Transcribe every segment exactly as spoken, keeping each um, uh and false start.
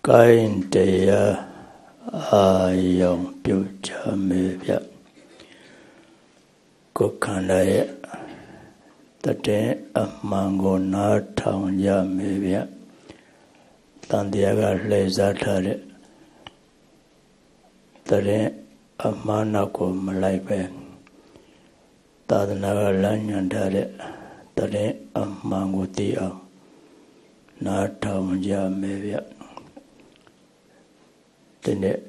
Kain Dea Ayong Puja Mevya Kokandaya Tate Amango Na Tanya Mevya Tandiaga Lezatare Tate Amanako Malaipe Tadanaga Lanyandare Tate Amango Tia Na Tanya Mevya Tene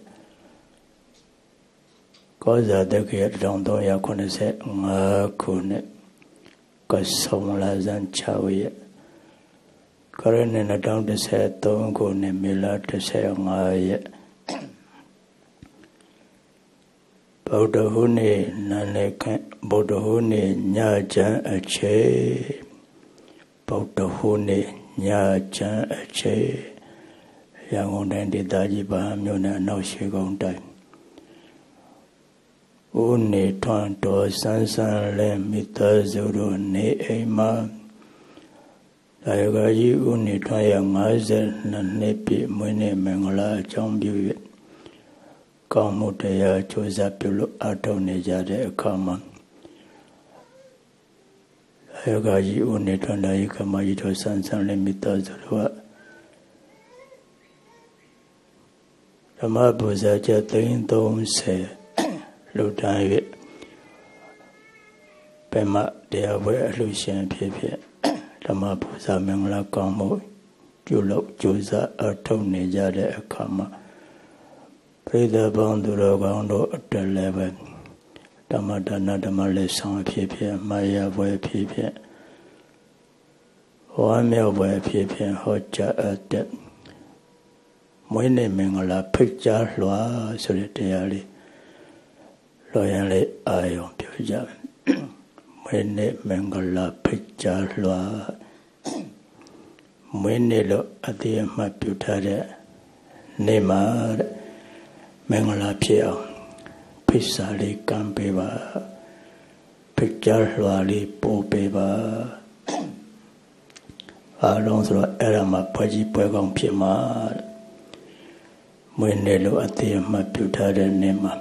Cosa de que Rondo ya conoce nga kune Kasomla Zan Chawi Karene na down de se tongo ne mila de se nga ye Bodahuni nane Bodahuni nya jan ache Bodahuni nya jan ache Yang ondan di daji baham yona nau shigong dai Uni tuan to san san le mita zuru ne ema Dayagaji uni tuan ya ngaze na nepi mwene mengla chong biyu Kamu daya choza pilu atau ne jade kama Dayagaji uni tuan daya kamaji to san san le mita zuru Dhamma Bhuza cha tin tông se lưu tan yue Pema dea we lưu shen phe phe Dhamma Bhuza meng la kong mo Chu lộc chu za ở thông ne ja de akha ma Prida bang du ro gang do atte le we Dhamma dana Dhamma le sang phe phe Maya we phe phe Hoa meo we phe phe ho cha atte Mỗi ngày mình là phích giá loa so le tia li lo yan le ayong pyo ja mỗi ngày mình là phích giá loa mỗi ngày lo ati ma pyo tha de ne ma mình là pyo phích sa li kam pe ba phích giá loa li po pe ba a long so era ma pho ji pwe kong phit ma Mỗi ngày lo ati ma pyo tha de ne ma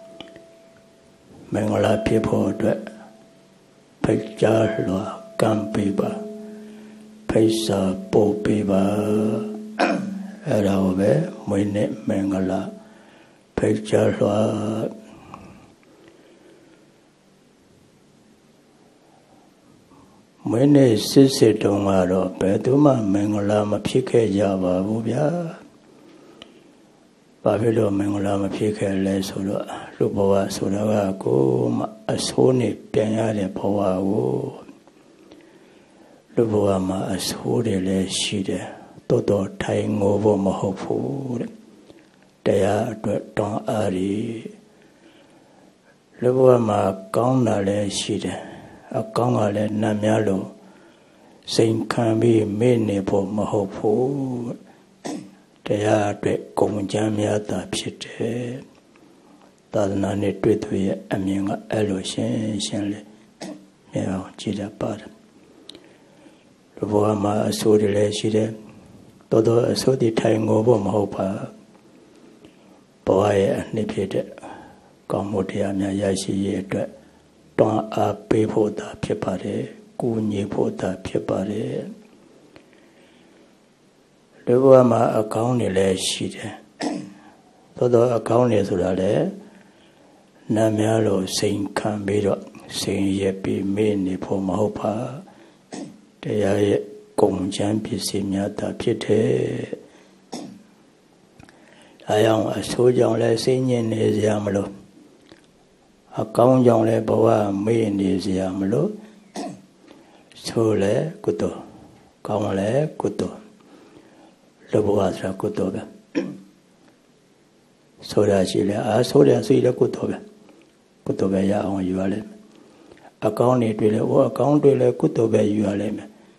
Mình là phía phổ tuệ Phải trả loa cam bì bà Phải xa bố bì bà Ở đâu về Mỗi ngày mình là Phải trả loa Mỗi ngày xí xí đông à đó Bé tú mà mình là mà phía kê giá bà vô bia Bà phía đó mình là mà phía kê lê số đó Lúc bà bà số đó là cô mà số này biến ra để bà bà cô Lúc bà bà mà số này là xí đấy Tô tô thay ngô vô mà hộp phụ Để á tuyệt trong á đi Lúc bà mà con là là xí đấy Á con là nằm nhá lộ Sinh khăn bí mê nè bộ mà hộp phụ Để á tuyệt cùng chám nhá ta phía thế Tadana ne tuyệt thuy âm ngã alo shen shen le Mèo chỉ đã bắt Vô mà số đi lệ chỉ đấy Tô tô số đi thay ngô vô mà hộp bà Bỏ ai nè phía đấy Còn một thì âm ngã xí yế tuyệt Toàn á bê phô ta phía bà đấy Cú nhị phô ta phía bà đấy Vô mà ở cao nè lệ chỉ đấy Tô tô ở cao nè số là lệ Nam ya lo sinh khăn bê đó sinh yế bì mê nì phô mà hộp bà Để ya yế cùng chán bì xìm nhá ta phía thế Đã yong ở số dòng lệ sinh nhiên nì dìa mà lo Ở công dòng lệ bảo à mê nì dìa mà lo Số lệ cụ tổ Công lệ cụ tổ Lô bảo à ra cụ tổ bè Số đá chỉ lệ à số đá suy lệ cụ tổ bè Cụ tổ bè ya ông yu alem. A kaun ni tui le o a kaun tui le cụ tổ bè yu alem.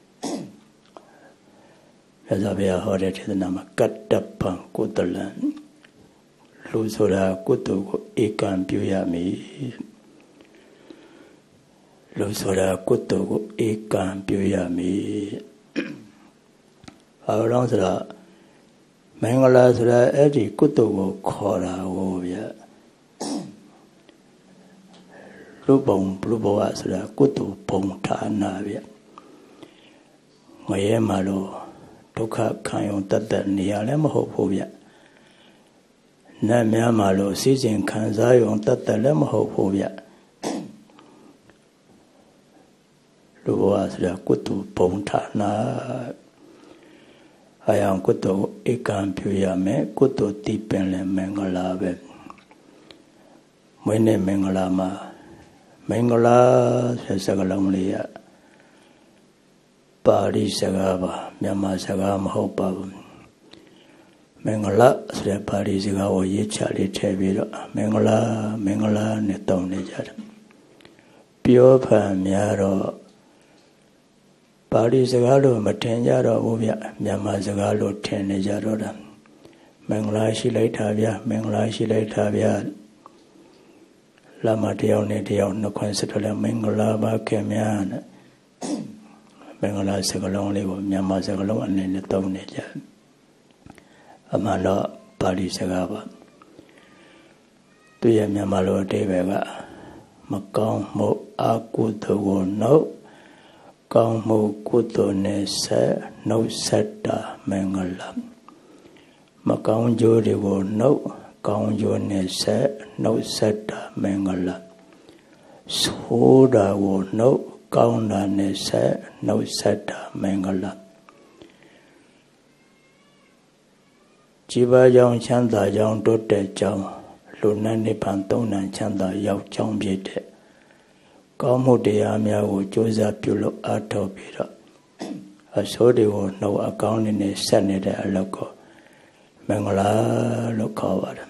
Ya za bè ho de the na ma kat tap pang cụ tổ lan. Lu so da cụ tổ ko ekan pyu ya mi. Lu so da cụ tổ ko ekan pyu ya mi. A long so da မင်္ဂလာဆိုတာအဲ့ဒီကုသိုလ်ကိုခေါ်တာကိုဗျလူပုံလူဘဝဆိုတာကုသိုလ်ပုံဌာနဗျငရဲမှာလို့ဒုက္ခခံရုံတတ်တဲ့နေရာလည်းမဟုတ်ဘူးဗျနတ်များမှာလို့စီစဉ်ခံစားရုံတတ်တဲ့လည်းမဟုတ်ဘူးဗျလူဘဝဆိုတာကုသိုလ်ပုံဌာနအယံကုသိုလ်ဧကံပြုရမယ်ကုသိုလ်တိပင်လည်းမင်္ဂလာပဲမွေးနေ့မင်္ဂလာမှာမင်္ဂလာဆိုတဲ့စကားလုံးလေးရပါဠိစကားပါမြန်မာစကားမဟုတ်ပါဘူးမင်္ဂလာဆိုတဲ့ပါဠိစကားကိုရေးချလေးထည့်ပြီးတော့မင်္ဂလာမင်္ဂလာနဲ့တောင်းနေကြတယ်ပြောဖန်များတော့ပါဠိစကားလို့မထင်ကြတော့ဘူးဗျမြန်မာစကားလို့ထင်နေကြတော့တာမင်္ဂလာရှိလိုက်တာဗျမင်္ဂလာရှိလိုက်တာဗျလာမတယောက်နဲ့တယောက်နှခွန်းစတော့လဲမင်္ဂလာပါခင်ဗျာနဲ့မင်္ဂလာစကားလုံးလေးကိုမြန်မာစကားလုံးအနေနဲ့သုံးနေကြအမှန်တော့ပါဠိစကားပါသူရဲ့မြန်မာလိုအဓိပ္ပာယ်ကမကောင်းမှုအကုသိုလ်ကိုနှုတ်ကောင်းမှုကုသိုလ်နဲ့ဆက်နှုတ်ဆက်တာမင်္ဂလာမကောင်းကျိုးတွေကိုနှုတ်ကောင်းကျိုးနဲ့ဆက်နှုတ်ဆက်တာမင်္ဂလာဆိုးတာကိုနှုတ်ကောင်းတာနဲ့ဆက်နှုတ်ဆက်တာမင်္ဂလာကြည်ပါကြောင့်ချမ်းသာကြောင့်တိုးတက်ကြောင့်လူနဲ့နိဗ္ဗာန်သုံးနိုင်ချမ်းသာရောက်ကြောင်းဖြစ်တဲ့ကောင်းမှုတရားများကိုကြိုးစားပြုလို့အားထုတ်ပြီးတော့အဆိုးတွေကိုနှုတ်အကောင်းနဲ့ဆက်နေတဲ့အလုပ်ကိုမင်္ဂလာလို့ခေါ်ပါတယ်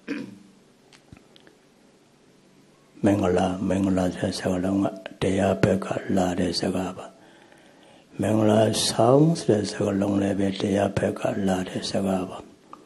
မင်္ဂလာမင်္ဂလာဆိုတဲ့စကားလုံးကတရားဘက်ကလာတဲ့စကားပါမင်္ဂလာဆောင်ဆိုတဲ့စကားလုံးလည်းပဲတရားဘက်ကလာတဲ့စကားပါ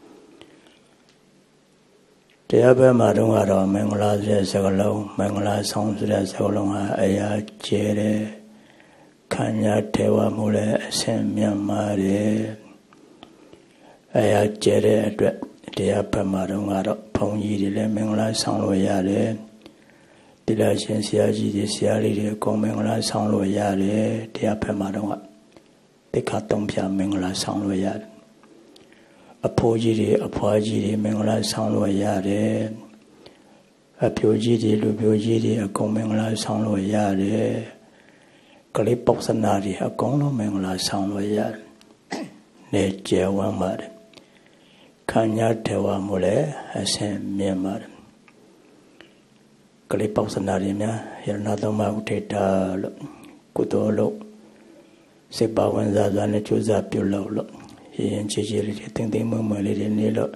တရားဘက်မှာတော့ကတော့မင်္ဂလာဆိုတဲ့စကားလုံးမင်္ဂလာဆောင်ဆိုတဲ့စကားလုံးဟာအရာကျဲတယ်ခံရထေဝမှုလည်းအဆင့်မြတ်မာတယ်အရာကျဲတဲ့အတွက်တရားဘက်မှာတော့ကတော့ဘုန်းကြီးတွေလည်းမင်္ဂလာဆောင်လို့ရတယ်တိလရှင်ဆရာကြီးတွေဆရာလေးတွေအကုန်မင်္ဂလာဆောင်လို့ရတယ်တရားဘက်မှာတော့တိခါတုံးပြမင်္ဂလာဆောင်လို့ရတယ်အဖိုးကြီးတွေအဖွားကြီးတွေမင်္ဂလာဆောင်လို့ရတယ်အပြိုကြီးတွေလူပြိုကြီးတွေအကုန်မင်္ဂလာဆောင်လို့ရတယ်ကလေးပေါက်စနာတွေအကုန်လုံးမင်္ဂလာဆောင်လို့ရတယ်နေကျဝမ်းပါတယ်ခံရထေဝမှုလည်းအဆင်မြင့်ပါတယ်ကလေးပေါက်စနာတွေများယရဏသုံးပါးဥထေတာလို့ကုသိုလ်လို့စိတ်ပါဝင်စားစွာနဲ့ကြိုးစားပြုလုပ်လို့ရင်ချီချီလေးတွေတင်းတင်းမွမွလေးတွေနေလို့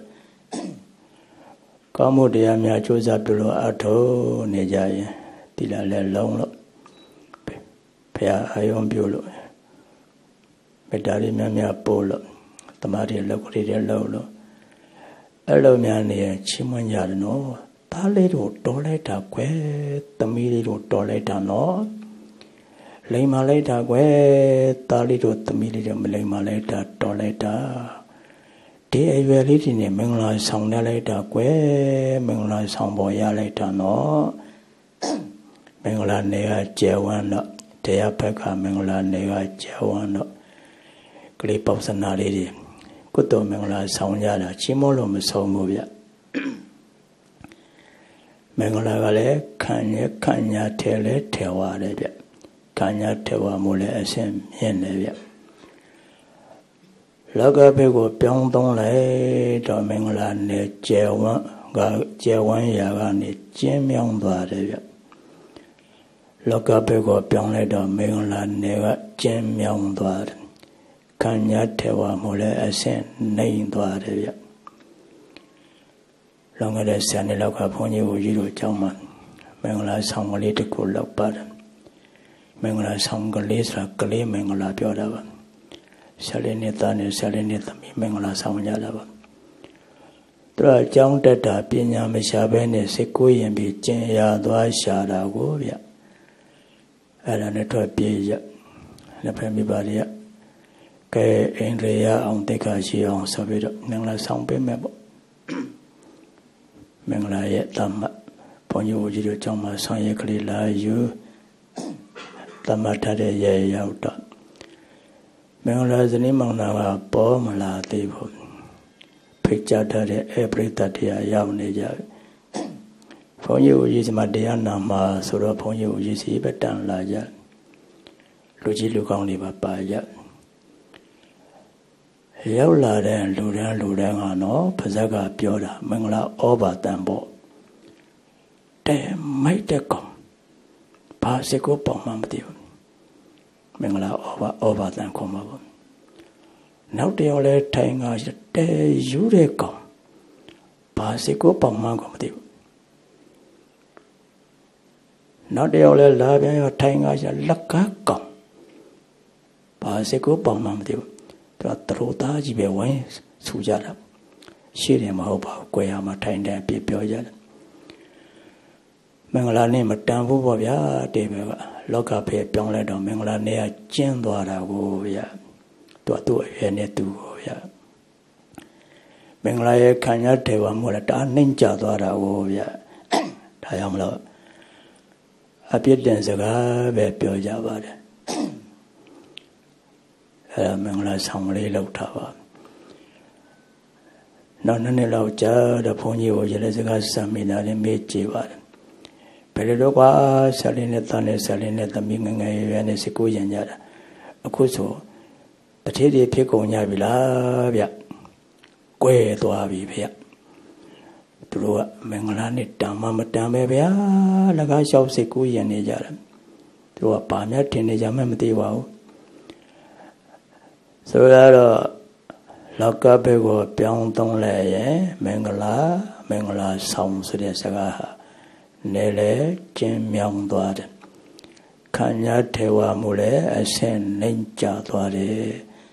ကောင်းမှုတရားများကြိုးစားပြုလို့အထောနေကြရင်ဒီလာလဲလုံးလို့ဘုရားအာယုံပြုလို့မေတ္တာတွေများများပို့လို့တမားတွေလောက်ကလေးတွေလုံးလို့အဲ့လိုများနေရင်ချီးမွမ်းကြတယ်နော်သားလေးတို့တော်လိုက်တာကွယ်သမီးလေးတို့တော်လိုက်တာနော်လိမ္မာလိုက်တာကွယ်သားလေးတို့သမီးလေးတို့မလိမ္မာလိုက်တာတော်လိုက်တာဒီအရွယ်လေးတွေနဲ့မင်္ဂလာဆောင်ရလိုက်တာကွယ်မင်္ဂလာဆောင်ပေါ်ရလိုက်တာနော်မင်္ဂလာနေကကျယ်ဝန်းတော့တရားဘက်ကမင်္ဂလာနေကကျယ်ဝန်းတော့ကလေးပေါစနာလေးတွေကုသိုလ်မင်္ဂလာဆောင်ကြတာချီးမွမ်းလို့မဆုံးဘူးဗျမင်္ဂလာကလည်းခံရခံရထဲလဲထဲဝရတယ်ဗျခံရထဲဝမှုလည်းအစဉ်မြင့်နေဗျလောကဘက်ကိုပြောင်းသုံးလိုက်တော့မင်္ဂလာနဲ့ကျယ်ဝန်းကကျယ်ဝန်းရာကနေကျင်းမြောင်းသွားတယ်ဗျလောကဘက်ကိုပြောင်းလိုက်တော့မင်္ဂလာနဲ့ကကျင်းမြောင်းသွားတယ်ခံရထဲဝမှုလည်းအစဉ်နှိမ်သွားတယ်ဗျလောကတဲ့ဆရာနဲ့လောကဘုန်းကြီးကိုကြီးတို့အကြောင်းမှာမင်္ဂလာဆောင်ကလေးတစ်ခုလောက်ပါတယ်မင်္ဂလာဆောင်ကလေးဆိုတာကလေးမင်္ဂလာပြောတာပါဆရာလေးနဲ့သားနဲ့ဆရာလေးနဲ့သမီးမင်္ဂလာဆောင်ကြတာပါသူတို့အကြောင်းတက်တာပညာမရှာဘဲနဲ့စိတ်ကိုရင်ပြီးကျင်ရသွားရှာတာကိုဗျအဲ့ဒါနဲ့ထွက်ပြေးရလက်ဖက်မိပါတွေကကဲအိန္ဒြေယအောင်တိတ်ခါရှိအောင်ဆိုပြီးတော့မင်္ဂလာဆောင်ပေးမယ်ပေါ့မင်္ဂလာရဲ့တမတ်ဘုန်းကြီးဦးကြီးတို့ကျောင်းမှာဆောင်ရွက်ကလေးလာယူတမတ်ထားတဲ့ရဲ့ရောက်တော့မင်္ဂလာဇနီးမောင်နှံကပေါ်မလာသေးဘူးဖိတ်ကြားထားတဲ့အပရိသတ်တရားရောက်နေကြပြီဘုန်းကြီးဦးကြီးဒီမှာတရားနာမှာဆိုတော့ဘုန်းကြီးဦးကြီးစီပဲတန်လာကြလူကြီးလူကောင်းတွေပါပါကြရောက်လာတဲ့လူတန်းလူတန်းကနော်ပါဇက်ကပြောတာမင်္ဂလာဩဘာတန်ပေါ့တဲမိုက်တဲ့ကောင်ဘာစကောပေါ့မှမသိဘူးမင်္ဂလာဩဘာဩဘာတန်ခေါ်မှာပေါ့နောက်တယောက်လဲထိုင်ကတဲယူတဲ့ကောင်ဘာစကောပေါ့မှကိုမသိဘူးနောက်တယောက်လဲလာပြန်ရောထိုင်ကလက်ကားကောင်ဘာစကောပေါ့မှမသိဘူးတော့တရိုသားကြီးပဲဝိုင်းဆူကြတာရှေ့တယ်မဟုတ်ပါဘူးကြွယ်ရမှာထိုင်တယ်ပြပြောကြတယ်မင်္ဂလာနေ့မတန်ဘူးပေါ့ဗျာတဲ့ပဲကလောကဖေးပြောင်းလဲတော့မင်္ဂလာနေ့ကကျင်းသွားတာကိုဗျာသူကသူ့အရွယ်နဲ့သူကိုဗျာမင်္ဂလာရဲ့ခံရတဲ့ဝါမို့လားတအားနှိမ့်ကြသွားတာကိုဗျာဒါကြောင့်မလို့အပြစ်တင်စကားပဲပြောကြပါတယ်အဲမင်္ဂလာဆောင်လေးလောက်ထားပါနောက်နှစ်နှစ်လောက်ကြာတော့ဘုန်းကြီးကိုရတဲ့စကားစံမိတာလည်းမေ့ကြည့်ပါတယ်ဘယ်လိုတော့ကွာဆက်လေးနဲ့တန်းနဲ့ဆက်လေးနဲ့သမီးငငယ်ရွယ်နဲ့စကူရင်ကြတာအခုဆိုတထေးတွေဖြစ်ကုန်ကြပြီလားဗျကွဲသွားပြီဗျသူတို့ကမင်္ဂလာနေ့တန်မှမတန်ပဲဗျာလကားလျှောက်စကူရင်နေကြတယ်သူတို့ကပါများထင်နေကြမှမသိပါဘူးဆိုတော့လောကဘက်ကိုပြောင်းသုံးလဲရဲ့မင်္ဂလာမင်္ဂလာဆောင်ဆိုတဲ့စကားဟာနေလေကျင်းမြောင်းသွားတယ်ခံရထေဝမှုလည်းအဆင့်နှိမ့်ကျသွားတယ်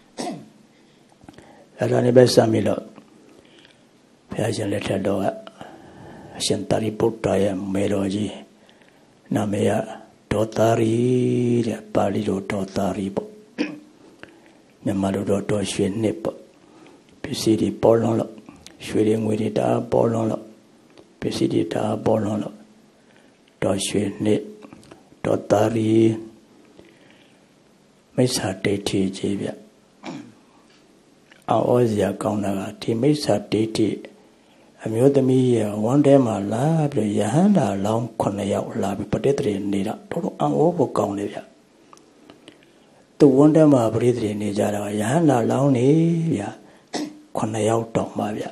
အဲ့ဒါနဲ့ပဲစမ်းပြီးတော့ဘုရားရှင်လက်ထက်တော့အရှင်သာရိပုတ္တရာရဲ့မေတော်ကြီးနာမည်ကဒေါတာရီတဲ့ပါဠိလိုဒေါတာရီပေါ့မြန်မာလိုတော့တော်ရွှေနှစ်ပေါ့ပစ္စည်းတွေပေါ်လွန်လို့ရွှေတွေငွေတွေတအားပေါ်လွန်လို့ပစ္စည်းတွေတအားပေါ်လွန်လို့တော်ရွှေနှစ်တော်တာရီမိစ္ဆာဒိဋ္ဌိကြီးဗျအောဩဇရာကောင်းတာကဒီမိစ္ဆာဒိဋ္ဌိအမျိုးသမီးရဲ့ဝမ်းထဲမှာလာပြီးယဟန္တာလောင်းခုနှစ်ယောက်လာပြီးပဋိသန္ဓေနေတာတော်တော်အံ့ဩဖို့ကောင်းတယ်ဗျသူဝန်းထဲမှာပရိသေနေကြတာယဟန္တာလောင်းနေဗျခုနှစ်ယောက်တောင်ပါဗျ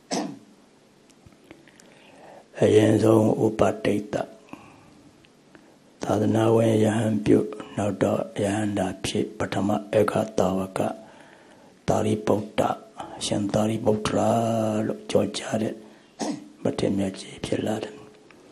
အရင်ဆုံးဥပတိတ်တသာသနာဝင်ယဟန်ပြုနောက်တော့ယဟန္တာဖြစ်ပထမဧကတာဝကသာရိပုတ္တရှင်သာရိပုတ္တရာလို့ကြောကြတဲ့မထေရမြတ်ကြီးဖြစ်လာတယ်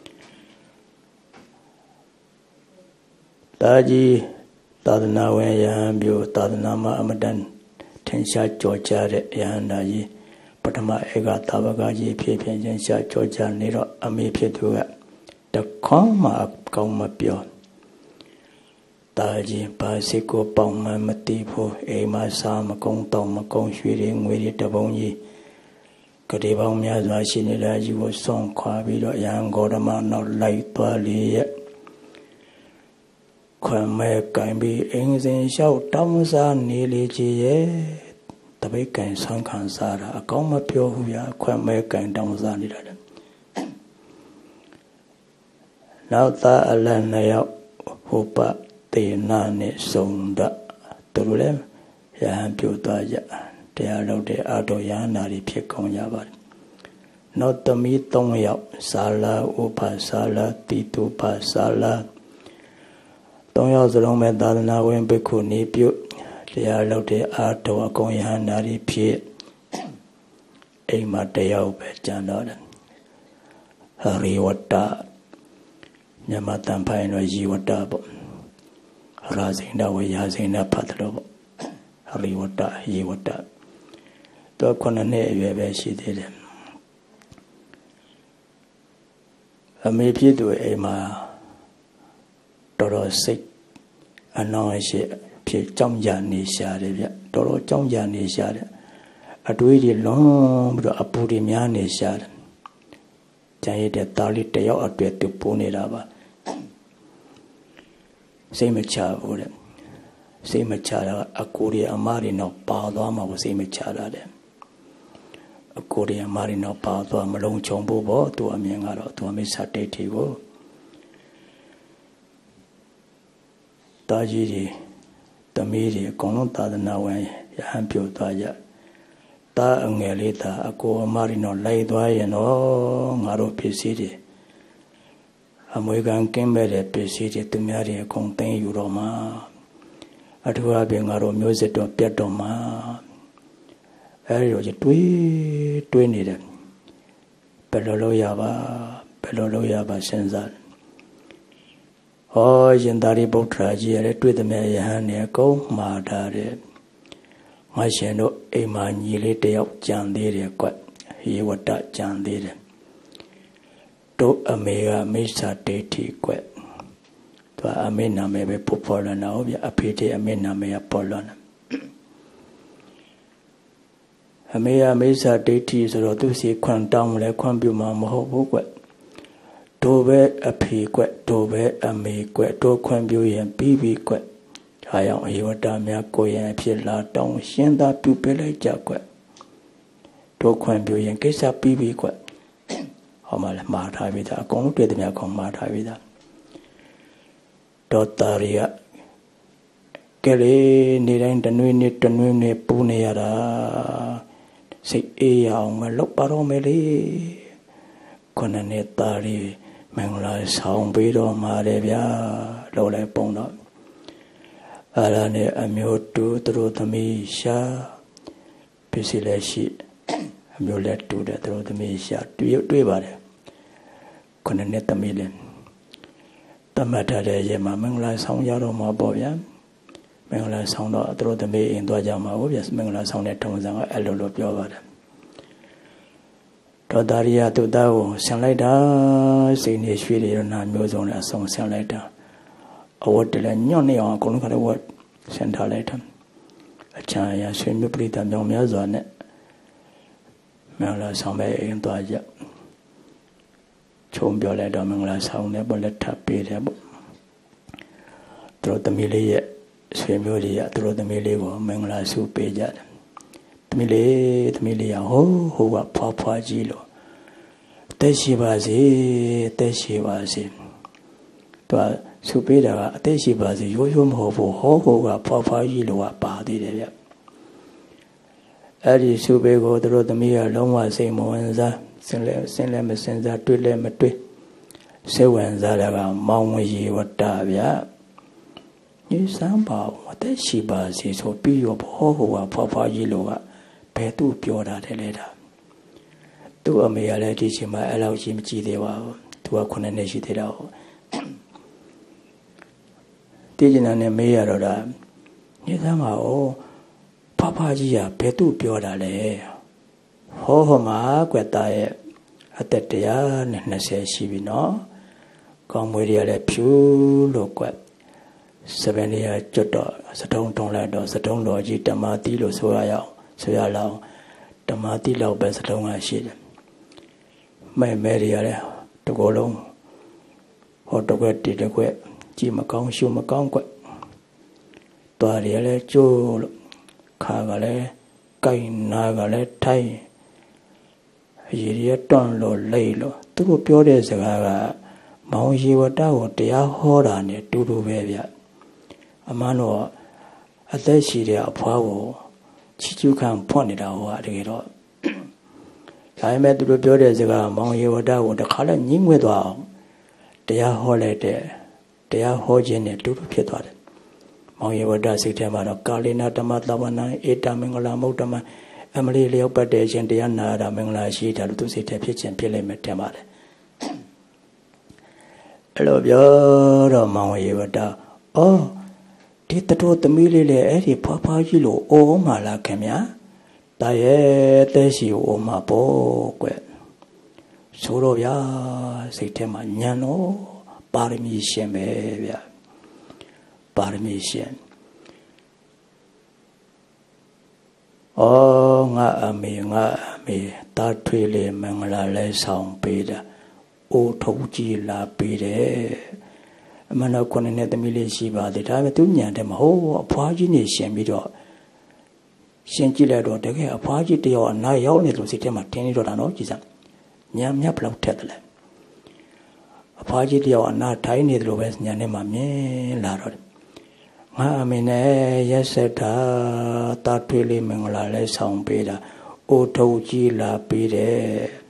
တာကြီးသာသနာဝင်ယဟန်ပြုသာသနာမှာအမတန်ထင်ရှားကြောကြတဲ့ယဟန္တာကြီးပထမဧကတာဝကကြီးဖြစ်ဖြစ်ချင်းရှားကြောကြနေတော့အမေဖြစ်သူကတခေါမှအကောင်းမပြောတာကြီးပါစိကိုပေါင်မှမတိဘူးအိမ်မှာစားမကုန်းတောင်မကုန်းရွှေတွေငွေတွေတပုံကြီးကတိပေါင်းများစွာရှိနေတာကြီးကိုစွန့်ခွာပြီးတော့ယဟန်ဂေါတမနောက်လိုက်သွားလေရဲ့ခွန်မဲကင်ပြီးအင်းစင်လျှောက်တောင်းစားနေလေကြီးရဲ့တပိတ်ကင်ဆန်းခံစားတာအကောင်းမပြောဘူးဗျာခွန်မဲကင်တောင်းစားနေတာလေနောက်သားအလတ်နှစ်ယောက်ဟိုပတေနာနဲ့စုံဒသူတို့လည်းယဟန်ပြုသွားကြတရားလုပ်တဲ့အာတော်ယဟန္တာတွေဖြစ်ကုန်ကြပါတယ်နောက်သမီးသုံးယောက်ဇာလာဥပဇာလာတိတုပဇာလာသုံးယောက်စလုံးပဲသာသနာဝင်ဘိက္ခုနီပြုတရားလုပ်တဲ့အာတော်အကုန်ယဟန္တာတွေဖြစ်အိမ်မှာတယောက်ပဲကျန်တော့တယ်ဟရိဝတ္တညမတန်ဖိုင်တော့ยีဝတ္တပေါ့ရာဇိဏဝေရာဇိဏဖတ်တယ်ပေါ့ဟရိဝတ္တยีဝတ္တတော့ခုနှစ်နှစ်အရွယ်ပဲရှိသေးတယ်အမေဖြစ်သူအိမ်မှာတော်တော်စိတ်အနှောင့်အယှက်ဖြစ်ကြောင်းကြနေရှာတယ်ဗျတော်တော်ကြောင်းကြနေရှာတယ်အတွေးကြီးလုံးပြီးတော့အပူတွေများနေရှာတယ်ကျန်ရတဲ့သားလေးတယောက်အတွက်သူပိုးနေတာပါစိတ်မချဘူးတဲ့စိတ်မချတာအကိုရီအမရီတော့ပါသွားမှာကိုစိတ်မချတာတဲ့အကိုရီအမရီတော့ပါသွားမလုံးချုံဖို့ပေါ့သူအမြင်ကတော့သူအမိစ္ဆာဒိဋ္ဌိကိုတာကြီးတွေတမီးတွေအကုန်လုံးသာသနာဝင်ရဟန်းပြုတ်သွားကြတာအငယ်လေးသာအကိုအမရီတော့လိုက်သွားရင်တော့ငါတို့ပစ္စည်းတွေအမွေခံကင်းမဲ့တဲ့ပစ္စည်းတွေသူများတွေအကုန်သိမ်းယူတော့မှာအထူးအပြင်ငါတို့မျိုးစစ်တော့ပြတ်တော့မှာအဲဒီတော့တွေးတွေးနေတယ်ဘယ်လိုလုပ်ရပါဘယ်လိုလုပ်ရပါစဉ်းစားဟောရှင်သာရိပုတ္တရာကြီးရဲ့တွေ့တဲ့မြတ်ယဟန်နဲ့အကုန်မှားထားတယ်ငါရှင်တို့အိမ်မှာညီလေးတယောက်ကြံသေးတယ်ကွရေဝတ္တကြံသေးတယ်တို့အမေကမိစ္ဆာဒိဋ္ဌိကွသူအမေနာမည်ပဲပေါ်ပေါ်လာတော့ဗျအဖေတဲ့အမေနာမည်ကပေါ်လာတယ်အမေကမိစ္ဆာဒိဋ္ဌိဆိုတော့သူစီခွန်တောင်းလဲခွန်ပြုမှာမဟုတ်ဘူးကွတို့ပဲအဖေကွတို့ပဲအမေကွတို့ခွန်ပြုရင်ပြီးပြီကွဒါကြောင့်ဧဝတ္တများကိုယ်ရင်ဖြစ်လာတောင်းရှင်းသာပြုပေးလိုက်ကြကွတို့ခွန်ပြုရင်ကိစ္စပြီးပြီကွဟောမှလည်းမှားထားပြီသားအကုန်လုံးတွေ့တဲ့များကောင်မှားထားပြီသားဒေါ်တာရီကကလေးနေတိုင်းတနွေနေ့တနွေနေ့ပူနေရတာစိတ်အေးရအောင်မလုပ်ပါတော့မယ်လေခုနှစ်နှစ်သားရီမင်္ဂလာဆောင်ပြီးတော့မှာတယ်ဗျာလို့လည်းပုံတော့အဲ့ဒါနဲ့အမျိုးတူသူတို့သမီးရှာပစ္စည်းလည်းရှိအမျိုးလည်းတူတယ်သူတို့သမီးရှာတွေ့တွေ့ပါတယ်ခုနှစ်နှစ်သမီးလည်းတမတ်ထားတဲ့ရေမှာမင်္ဂလာဆောင်ရတော့မှာပေါ့ဗျာမင်္ဂလာဆောင်တော့သူတို့သမီးအိမ်သွားကြမှာဟုတ်ဗျာမင်္ဂလာဆောင်တဲ့ထုံစံကအဲ့လိုလိုပြောပါတယ်ဒေါ်တာရီယာသူ့သားကိုဆင်လိုက်တာစိတ်နေရွှေတွေနာမျိုးစုံနဲ့အဆုံးဆင်လိုက်တာအဝတ်တလည်းညွန့်နေအောင်အကုန်လုံးကလည်းဝတ်ဆင်ထားလိုက်တယ်အချမ်းရရွှေမျိုးပရိသတ်မြောင်များစွာနဲ့မင်္ဂလာဆောင်ပဲအိမ်သွားကြချုံပြောလိုက်တော့မင်္ဂလာဆောင်နဲ့ပေါ့လက်ထပ်ပေးတယ်ပေါ့သူတို့သမီးလေးရဲ့ဆွေမျိုးတွေကသူတို့သမီးလေးကိုမင်္ဂလာဆုပေးကြတယ်သမီးလေးသမီးလေးဟိုးဟိုကဖွားဖွားကြီးလို့တက်ရှိပါစေတက်ရှိပါစေသူကဆုပေးတာကအသက်ရှိပါစေရိုးရိုးမဟုတ်ဘူးဟောဟိုကဖွားဖွားကြီးလို့ကပါသေးတယ်ဗျအဲ့ဒီဆုပေးကိုသူတို့သမီးကလုံးဝစိတ်မဝင်စားစင်လဲစင်လဲမစင်စားတွေ့လဲမတွေ့စိတ်ဝင်စားတာကမောင်ဝရေဝတ္တဗျညီစမ်းပါအသက်ရှိပါစေဆိုပြီးရောဘောဟိုကဖွားဖွားကြီးလို့ကဘယ်သူပြောတာတယ်လဲဒါသူ့အမေကလည်းဒီချိန်မှာအဲ့လောက်ကြီးမကြည့်သေးပါဘူးသူကခုနှစ်နှစ်ရှိသေးတာဟုတ်တည်ကျင်တာနဲ့မေးရတော့ဒါညီစမ်းပါဦးဖွားဖွားကြီးကဘယ်သူပြောတာလဲဟောဟောမှာကွက်သားရဲ့အသက်တရားနဲ့နှစ်ဆယ်ရှိပြီနော်ကောင်းမွေးတွေကလည်းဖြူလို့ကွက်စပယ်နေရကျွတ်တော့စတုံးတုံးလိုက်တော့စတုံးတော်ကြီးဓမ္မတိလို့ဆိုရအောင်ဆိုရလောက်ဓမ္မတိလောက်ပဲစတုံးကရှိတယ်မဲမဲတွေကလည်းတကောလုံးဟောတကွက်တီတကွက်ကြည့်မကောင်းရှုမကောင်းကွက်တွားတွေကလည်းကျိုးလို့ခါကလည်းကိုင်နာကလည်းထိုင်ရေရတွန့်လို့လိတ်လို့သူတို့ပြောတဲ့စကားကမောင်ရေဝတ္တကိုတရားဟောတာနဲ့တူတူပဲဗျအမှန်တော့အသက်ရှိတဲ့အဖွားကိုချီကျူးခံဖွင့်နေတာဟောတကယ်တော့ဒါပေမဲ့သူတို့ပြောတဲ့စကားမောင်ရေဝတ္တကိုတခါလဲညှိငွေ့သွားအောင်တရားဟောလိုက်တဲ့တရားဟောခြင်းနဲ့တူတူဖြစ်သွားတယ်မောင်ရေဝတ္တစိတ်ထဲမှာတော့ကာလိနာဓမ္မသဝနံဧတမင်္ဂလာမௌတမံအမလီလျောက်ပတ်တဲ့ခြင်းတရားနာတာမင်္ဂလာရှိတာလို့သူစိတ်ထဲဖြစ်ခြင်းဖြစ်လိမ့်မယ်ထင်ပါတယ်အဲ့လိုပြောတော့မောင်ရေဝတ္တအော်ဒီတတော်သမီးလေးလေအဲ့ဒီဖွားဖွားကြီးလို့အိုးမှလာခင်ဗျာတာရဲ့တဲ့ရှိအိုးမှပေါ့ကွဆိုတော့ဗျာစိတ်ထဲမှာညံတော့ပါရမီရှင်ပဲဗျာပါရမီရှင်ဩငါအမေငါအမေတာထွေလေမင်္ဂလာလဲဆောင်ပေးတာအိုးထုတ်ကြည့်လာပေးတယ်အမှန်တော့ခုနှစ်နှစ်သမီးလေးရှိပါသေးဒါပေမဲ့သူညံတယ်မဟုတ်အဖွားကြီးနေရှင်ပြီးတော့ရှင်ကြည့်လိုက်တော့တကယ်အဖွားကြီးတယောက်အနားရောက်နေလို့စိတ်ထဲမှာထင်းနေတော့တာနော်ကြည်စမ်းညံမြတ်ဘလောက်ထက်တယ်လဲအဖွားကြီးတယောက်အနားထိုင်နေတယ်လို့ပဲညံထဲမှာမြင်လာတော့ငါအမေနဲ့ရက်ဆက်တာတာထွေးလေးမင်္ဂလာလဲဆောင်ပေးတာအိုးထုတ်ကြည့်လာပေးတယ်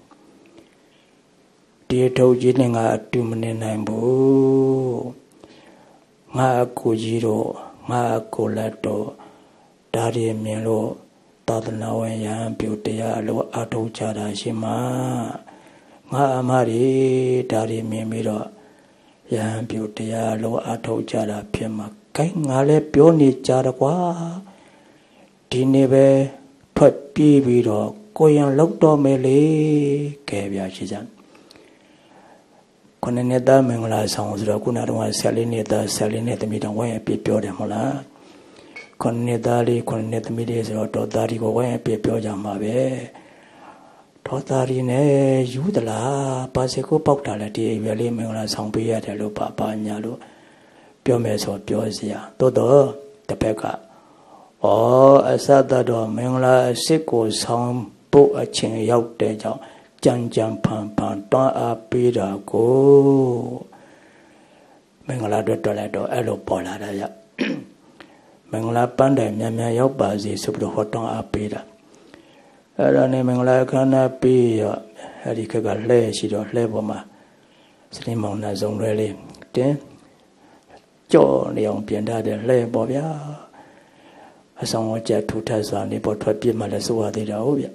ဒီထုတ်ကြည့်နဲ့ငါအတူမနေနိုင်ဘူးငါအကိုကြီးတော့ငါအကိုလက်တော့ဒါရီမြင်လို့သာသနာဝင်ရန်ပြုတရားလို့အထောက်ကြတာရှိမှာငါအမရီဒါရီမြင်ပြီးတော့ရန်ပြုတရားလို့အထောက်ကြတာဖြစ်မှာကိုင်းငါလည်းပြောနေကြတော့ကွာဒီနေ့ပဲထွက်ပြေးပြီးတော့ကိုရင်လောက်တော့မယ်လေကဲပြရှိစမ်းခုနှစ်နှစ်သားမင်္ဂလာဆောင်ဆိုတော့ခုနကတော့ဆယ်လေးနှစ်သားဆယ်လေးနှစ်သမီးတောင်ဝိုင်းအပြည့်ပြောတယ်မဟုတ်လားခုနှစ်နှစ်သားလေးခုနှစ်နှစ်သမီးလေးဆိုတော့တော်သားဒီကိုဝိုင်းအပြည့်ပြောကြမှာပဲတော်သားဒီနဲ့ယူသလားပါစေကိုပေါက်တာလဲဒီအိမ်ပဲလေးမင်္ဂလာဆောင်ပေးရတယ်လို့ပါပါညာလို့ပြောမယ်ဆိုပြောစရာတိုးတော့တစ်ဖက်ကဩအစတတော်မင်္ဂလာအစ်စ်ကိုဆောင်ဖို့အချိန်ရောက်တဲ့ကြောင့်ကြံကြံဖန်ဖန်တွန်းအားပေးတာကိုမင်္ဂလာတွေ့တော်လိုက်တော့အဲ့လိုပေါ်လာတာရမင်္ဂလာပန်းတိုင်မြန်မြန်ရောက်ပါစေဆိုပြီးတော့ဟောတွန်းအားပေးတာအဲ့ဒါနဲ့မင်္ဂလာခန္ဓာပြီးရအဲ့ဒီခက်ကလှဲရှိတော့လှဲပေါ်မှာစနေမောင်နှံစုံလွဲလေးတင်းကြော်နေအောင်ပြင်ထားတယ်လှဲပေါ်ဗျာအဆောင်အကျထူထပ်စွာနေပေါ်ထွက်ပြစ်မှလည်းစိုးရသေးတာဟုတ်ဗျ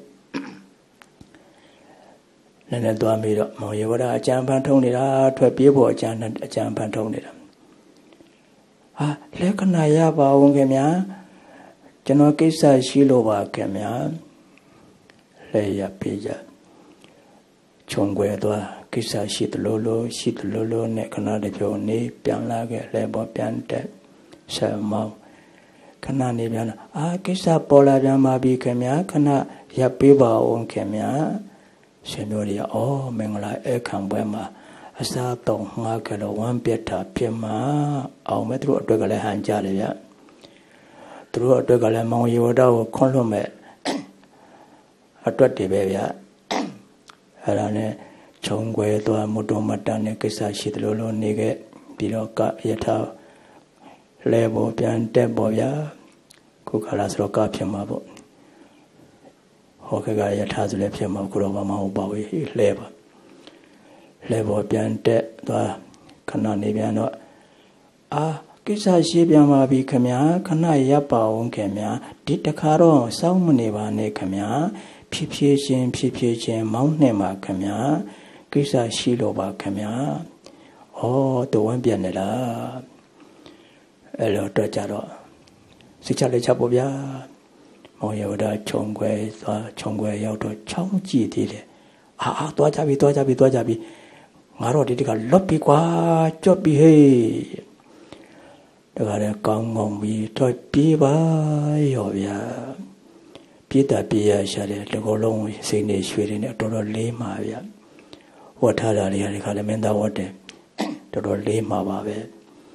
နည်းနည်းသွားပြီးတော့မောင်ရေဝဒအကြံပန်းထုံးနေတာထွက်ပြေးဖို့အကြံအကြံပန်းထုံးနေတာဟာလက္ခဏာရပါအောင်ခင်ဗျာကျွန်တော်ကိစ္စရှိလို့ပါခင်ဗျာလဲရပြေးကြခြုံွယ်သွားကိစ္စရှိသလိုလိုရှိသလိုလိုနဲ့ခဏတပြုံနေပြန်လာခဲ့လဲပေါ်ပြန်တက်ဆက်မောင်းခဏနေပြန်လာအာကိစ္စပေါ်လာပြန်ပါပြီခင်ဗျာခဏရပ်ပေးပါအောင်ခင်ဗျာရှင်တို့တွေဩမင်္ဂလာအခမ်းပွဲမှာအစားတောင်းငါကလေးဝမ်းပြတ်တာဖြစ်မှာအောင်မဲ့သူတို့အတွက်ကလည်းဟန်ကြတယ်ဗျသူတို့အတွက်ကလည်းမောင်ယောဒကိုခွန်းလွတ်မဲ့အတွက်တွေပဲဗျအဲ့ဒါနဲ့ခြုံွယ်သွားမတော်မတန်တဲ့ကိစ္စရှိသလိုလိုနေခဲ့ပြီးတော့ကယထာလဲပေါ်ပြန်တက်ပေါ်ဗျာခုခါလာဆိုတော့ကဖြစ်မှာပေါ့ဟောကကယထာဆိုလည်းဖြစ်မှာခုတော့မဟုတ်ပါဘူးလဲပါလဲပေါ်ပြန်တက်သွားခဏနေပြန်တော့အာကိစ္စရှိပြန်ပါပြီခင်ဗျာခဏရပ်ပါအောင်ခင်ဗျာဒီတခါတော့စောင်းမနေပါနဲ့ခင်ဗျာဖြည်းဖြည်းချင်းဖြည်းဖြည်းချင်းမောင်းနှင်ပါခင်ဗျာကိစ္စရှိလို့ပါခင်ဗျာဩတဝမ်းပြန်နေလားအဲ့လိုတော့ကြတော့စိတ်ချလက်ချပေါ့ဗျာမောင်ယောဒခြုံွယ်သွားခြုံွယ်ရောက်တော့ချောင်းကြည့်သေးတယ်အာအာသွားကြပြီသွားကြပြီသွားကြပြီငါတော့ဒီတကလွတ်ပြီကွာကြွတ်ပြီဟေးတကလည်းကောင်းကောင်းပြီးတော့ပြေးပါရောဗျာပြေးတာပြေးရရှာတယ်တကောလုံးစိတ်နေရွှေတွေနဲ့တော်တော်လေးမှာဗျာဝတ်ထားတာတွေကဒီခါလည်းမင်းသားဝတ်တယ်တော်တော်လေးမှာပါပဲ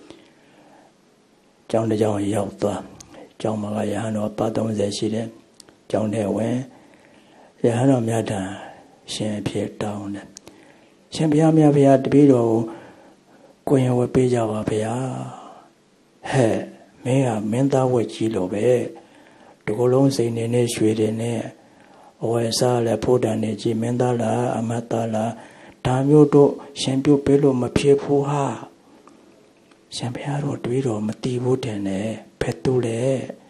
ကျောင်းတစ်ကျောင်းရောက်သွားကျောင်းမှာကရဟန်းတော်ပါသုံးဆယ်ရှိတယ်ကျောင်းထဲဝင်ရဟန်းတော်မြတ်တန်ရှင်ဖြစ်တောင်းတယ်ရှင်ဘုရားမြတ်ဘုရားတပည့်တော်ကိုကိုရင်ဝတ်ပေးကြပါဗျာဟဲ့မင်းကမင်းသားဝတ်ကြီးလို့ပဲဒီကုလုံးစိန်နေနဲ့ရွှေတွေနဲ့အဝယ်စားလဲဖို့တန်နေကြီးမင်းသားလားအမတ်သားလားဒါမျိုးတို့ရှင်ပြုတ်ပေးလို့မဖြစ်ဘူးဟာရှင်ဘုရားတို့တွေးတော်မတီးဘူးတင်တယ်ဖက်တူလေ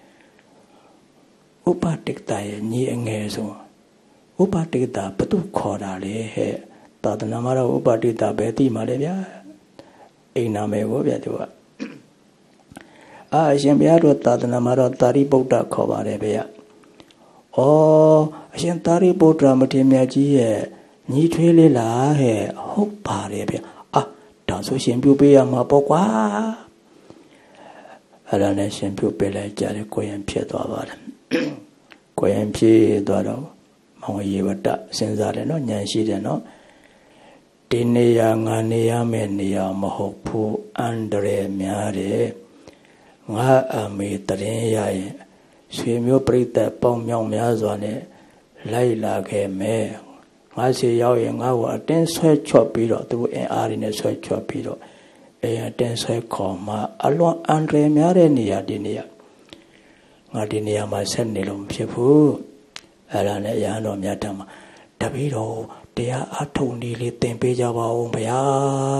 ဥပတိကတာရဲ့ညီအငယ်ဆိုဥပတိကတာဘသူခေါ်တာလေဟဲ့သာသနာမှာတော့ဥပတိကတာပဲသိမှာလေဗျာအိမ်နာမယ်ကိုဗျာသူကအာအရှင်ဘုရားတို့သာသနာမှာတော့တာရိပုတ္တခေါ်ပါတယ်ဗျာဩအရှင်တာရိပုတ္တမထေရမြတ်ကြီးရဲ့ညီထွေးလေးလားဟဲ့ဟုတ်ပါတယ်ဗျာအာဒါဆိုရှင်ပြုပေးရမှာပေါ့ကွာအဲ့ဒါနဲ့ရှင်ပြုပေးလိုက်ကြတယ်ကိုရင်ဖြစ်သွားပါတယ်ကိုယ်ရင်ပြေးသွားတော့မောင်ရေဝတ္တစဉ်းစားတယ်နော်ဉာဏ်ရှိတယ်နော်ဒီနေရာငါနေရမယ့်နေရာမဟုတ်ဘူးအန္တရာယ်များတယ်ငါအမေတရင်ရရင်ဆွေမျိုးပြိတ္တပေါင်းမြောင်များစွာနဲ့လိုက်လာခဲ့မယ်ငါစီရောက်ရင်ငါ့ကိုအတင်းဆွဲချော့ပြီးတော့သူအင်အားရင်းနဲ့ဆွဲချော့ပြီးတော့အဲအတင်းဆွဲခေါ်မှအလွန်အန္တရာယ်များတဲ့နေရာဒီနေရာငါဒီနေရာမှာဆက်နေလို့မဖြစ်ဘူးအဲ့ဒါနဲ့ရဟန်းတော်မြတ်ထံမှာတပည့်တော်တရားအထုံနေလေးသင်ပေးကြပါဦးဗျာ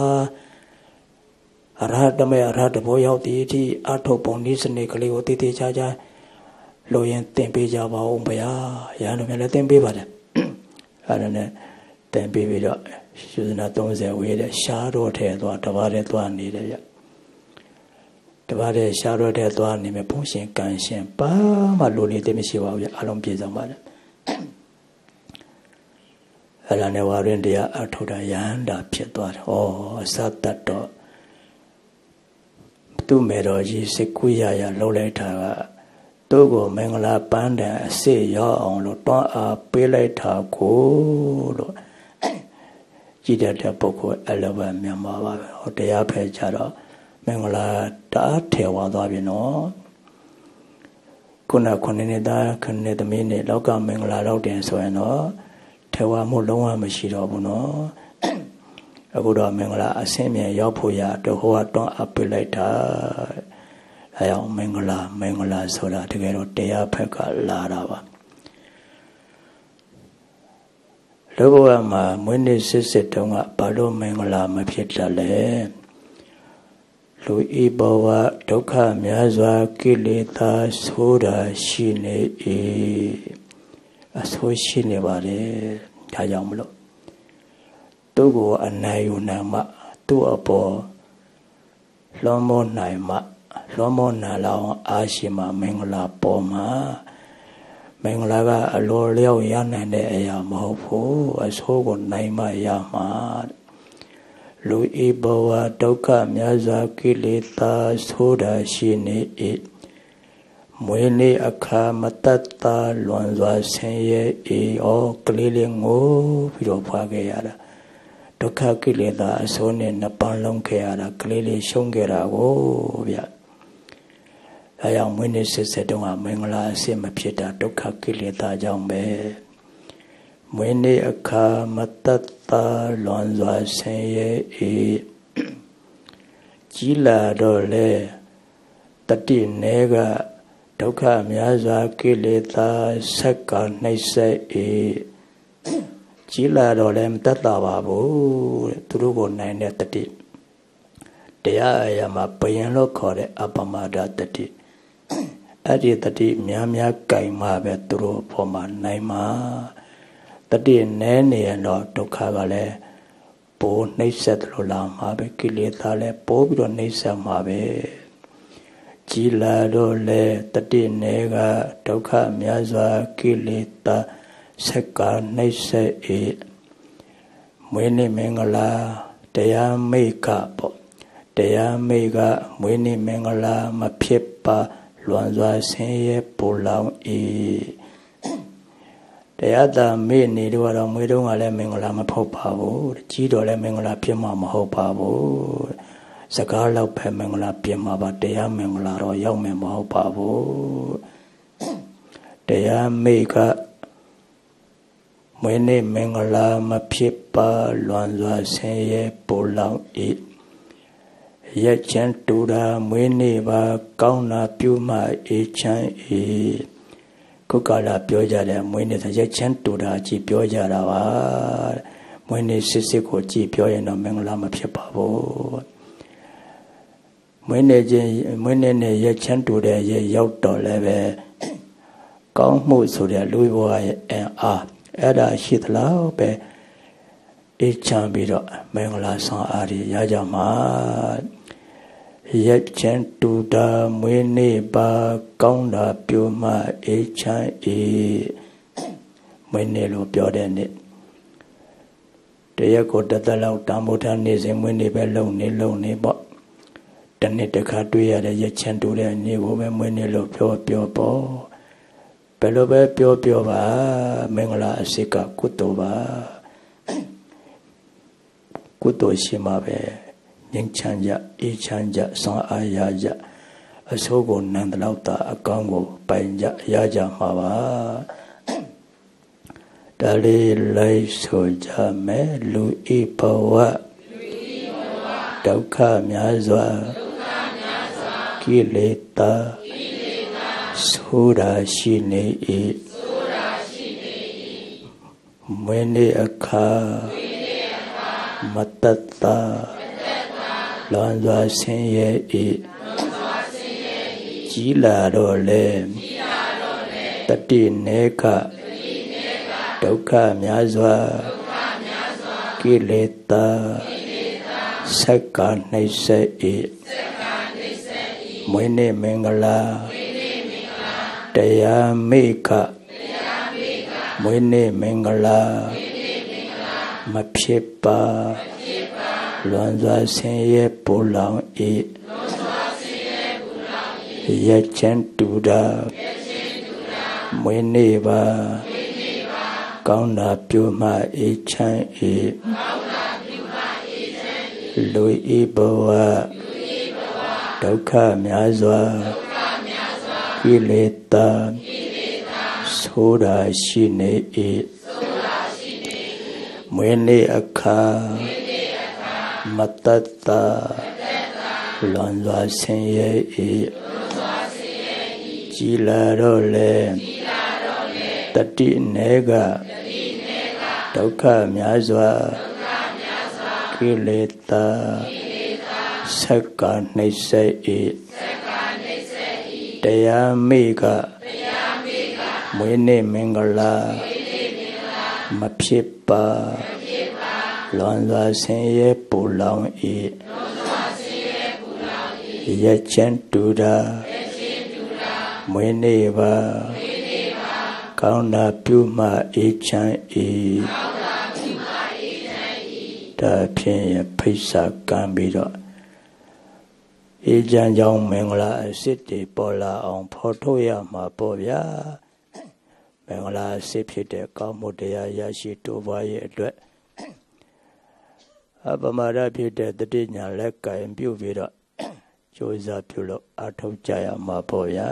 အရဟတမေအရဟတဘောရောက်ဒီအထိအထုပုံနည်းစနစ်ကလေးကိုတည်တည်ချာချာလို့ရင်သင်ပေးကြပါဦးဗျာရဟန်းတော်မြတ်လည်းသင်ပေးပါတယ်အဲ့ဒါနဲ့သင်ပေးပြီးတော့ယူဇနာသုံးဆယ်ဝေးတဲ့ရှားတော်ထဲသွားတပါးထဲသွားနေတယ်ဗျတပါးထဲရှားတော်ထဲသွားနေမယ်ဘုန်းရှင်ကံရှင်ဘာမှလိုလေတည်းမရှိပါဘူးဗျအလုံးပြေဆောင်ပါတယ်အဲ့ဒါနဲ့ဝါရင်တရားအထုတာယန္တာဖြစ်သွားတယ်။ဩအစတတ်တော့သူ့မေတော်ကြီးစိတ်ကူးရရလှုပ်လိုက်တာကသူ့ကိုမင်္ဂလာပန်းတန်အစစ်ရောက်အောင်လို့တွန်းအားပေးလိုက်တာကိုလို့ကြည်တဲ့ပုဂ္ဂိုလ်အဲ့လိုပဲမြန်မာပါပဲ။ဟောတရားဖယ်ကြတော့မင်္ဂလာတအားထေဝါသွားပြီနော်။ခုနခုနှစ်နှစ်သားခုနှစ်သမီးနဲ့လောကမင်္ဂလာလောက်တင်ဆိုရင်တော့ထေဝါမှုလုံးဝမရှိတော့ဘူးနော်အခုတော့မင်္ဂလာအစင်းမြန်ရောက်ဖို့ရတော့ဟိုကတွန်းအပ်ပြလိုက်တာအဲအောင်မင်္ဂလာမင်္ဂလာဆိုတာတကယ်တော့တရားဖက်ကလာတာပါလောကမှာမွေးနေ့စစ်စစ်တုန်းကဘာလို့မင်္ဂလာမဖြစ်တတ်လဲလူဤဘဝဒုက္ခများစွာကိလေသာဆိုးတာရှိနေ၏အဆိုးရှိနေပါလေဒါကြောင့်မလို့သူ့ကိုအနိုင်ယူနိုင်မှသူ့အပေါ်လွန်မောနိုင်မှလွန်မောနာလောင်အားရှိမှမင်္ဂလာပေါ်မှာမင်္ဂလာကအလိုလျောက်ရနိုင်တဲ့အရာမဟုတ်ဘူးအဆိုးကိုနိုင်မှရမှာလူဤဘဝဒုက္ခများစွာကိလေသာဆိုးတာရှိနေ၏မွေးနေ့အခါမတတ်တာလွန်စွာဆင်းရဲအေးဩကလေးလေးငိုပြီးတော့ဖွာခဲ့ရတာဒုက္ခကိလေသာအစိုးနဲ့နှစ်ပန်းလုံးခဲ့ရတာကလေးလေးရှုံးခဲ့တာကိုဗျအဲကြောင့်မွေးနေ့စစ်စစ်တုန်းကမင်္ဂလာအစစ်မဖြစ်တာဒုက္ခကိလေသာကြောင့်ပဲမွေးနေ့အခါမတတ်တာလွန်စွာဆင်းရဲအေးကြီးလာတော့လေတတိနေကဒုက္ခများစွာကိလေသာဆက်ကနှိမ့်ဆက်၏ကြီးလာတော့လည်းမတတ်တာပါဘူးသူတို့ကိုနိုင်တဲ့တတိတရားအရာမှာဘယင်လို့ခေါ်တဲ့အပမဒတတိအဲ့ဒီတတိများများကြိုင်မှပဲသူတို့ပေါ်မှာနိုင်မှာတတိနည်းနေရင်တော့ဒုက္ခကလည်းပိုနှိမ့်ဆက်လို့လာမှာပဲကိလေသာလည်းပိုပြီးတော့နှိမ့်ဆက်မှာပဲကြီးလာတော့လေတတိနေကဒုက္ခများစွာကိလေသာဆက်ကနှိမ့်ဆက်၏မွေးနေ့မင်္ဂလာတရားမိတ်ကပေါ့တရားမိတ်ကမွေးနေ့မင်္ဂလာမဖြစ်ပါလွန်စွာဆင်းရဲပူလောင်၏တရားသာမိနေတော့မွေးတော့ကလည်းမင်္ဂလာမဖို့ပါဘူးကြီးတော့လည်းမင်္ဂလာဖြစ်မှာမဟုတ်ပါဘူးစကားလောက်ပဲမင်္ဂလာပြင်မှာပါတရားမင်္ဂလာတော့ရောက်မယ်မဟုတ်ပါဘူးတရားမိတ်ကမွေးနေ့မင်္ဂလာမဖြစ်ပါလွန်စွာဆင်းရဲပူလောင်၏ရက်ချမ်းတူတာမွေးနေ့ပါကောင်းတာပြုမှအေးချမ်း၏ခုကလာပြောကြတယ်မွေးနေ့ဆိုရက်ချမ်းတူတာကြည်ပြောကြတာပါမွေးနေ့စစ်စစ်ကိုကြည်ပြောရင်တော့မင်္ဂလာမဖြစ်ပါဘူးမွေးနေ့ချင်းမွေးနေ့နဲ့ရက်ချမ်းတူတဲ့ရက်ရောက်တော့လည်းပဲကောင်းမှုဆိုတဲ့လူဘဝရဲ့အင်အားအဲ့ဒါရှိသလားပဲအေးချမ်းပြီးတော့မင်္ဂလာဆောင်အားရရကြမှာရက်ချမ်းတူတာမွေးနေ့ပါကောင်းတာပြုမှအေးချမ်း၏မွေးနေ့လို့ပြောတဲ့နေ့တရက်ကိုတသက်လောက်တမိုးထားနေစဉ်မွေးနေ့ပဲလုံနေလုံနေပေါ့တနေ့တစ်ခါတွေ့ရတဲ့ရက်ချမ်းတူတဲ့နေ့ကိုပဲမွေးနေ့လို့ပြောပြောပေါ့ဘယ်လိုပဲပြောပြောပါမင်္ဂလာအစစ်ကကုသိုလ်ပါကုသိုလ်ရှိမှပဲငြိမ်းချမ်းကြအေးချမ်းကြဆွမ်းအားရကြအဆိုးကိုနန္တလောက်တာအကောင်းကိုပိုင်ကြရကြမှာပါဒါလေးလိုက်ဆိုကြမယ်လူဤဘဝဒုက္ခများစွာကိလေသာဆိုတာရှိနေ၏မွေးနေ့အခါမတတ်တာလွန်စွာဆင်းရဲ၏ကြီးလာတော့လေတတိနေကဒုက္ခများစွာကိလေသာဆက်ကနှိမ့်ဆက်၏မွေးနေ့မင်္ဂလာတရားမိကမွေးနေ့မင်္ဂလာမဖြစ်ပါလွန်စွာဆင်းရဲပူလောင်၏ရချမ်းတူတာမွေးနေ့ပါကောင်းတာပြုမှအေးချမ်း၏လူဤဘဝဒုက္ခများစွာကိလေသာဆိုတာရှိနေ၏မွေးနေ့အခါမတတ်တာလွန်စွာဆင်းရဲ၏ကြီးလာတော့လေတတိနေကဒုက္ခများစွာကိလေသာဆက်ကနှိမ့်ဆက်၏တရားမိကမွေးနေ့မင်္ဂလာမဖြစ်ပါလွန်စွာဆင်းရဲပူလောင်၏ရချမ်းတူတာမွေးနေ့ပါကောင်းတာပြုမှအေးချမ်း၏ဒါဖြင့်ဖိတ်စာကမ်းပြီးတော့အေးချမ်းကြောင်းမင်္ဂလာအစစ်တွေပေါ်လာအောင်ဖော်ထုတ်ရမှာပေါ့ဗျာမင်္ဂလာအစစ်ဖြစ်တဲ့ကောင်းမှုတရားရရှိတိုးပွားရေးအတွက်အပမရဖြစ်တဲ့တတိညာလက်ကင်ပြုပြီးတော့ကြိုးစားပြုလို့အထောက်ကြရမှာပေါ့ဗျာ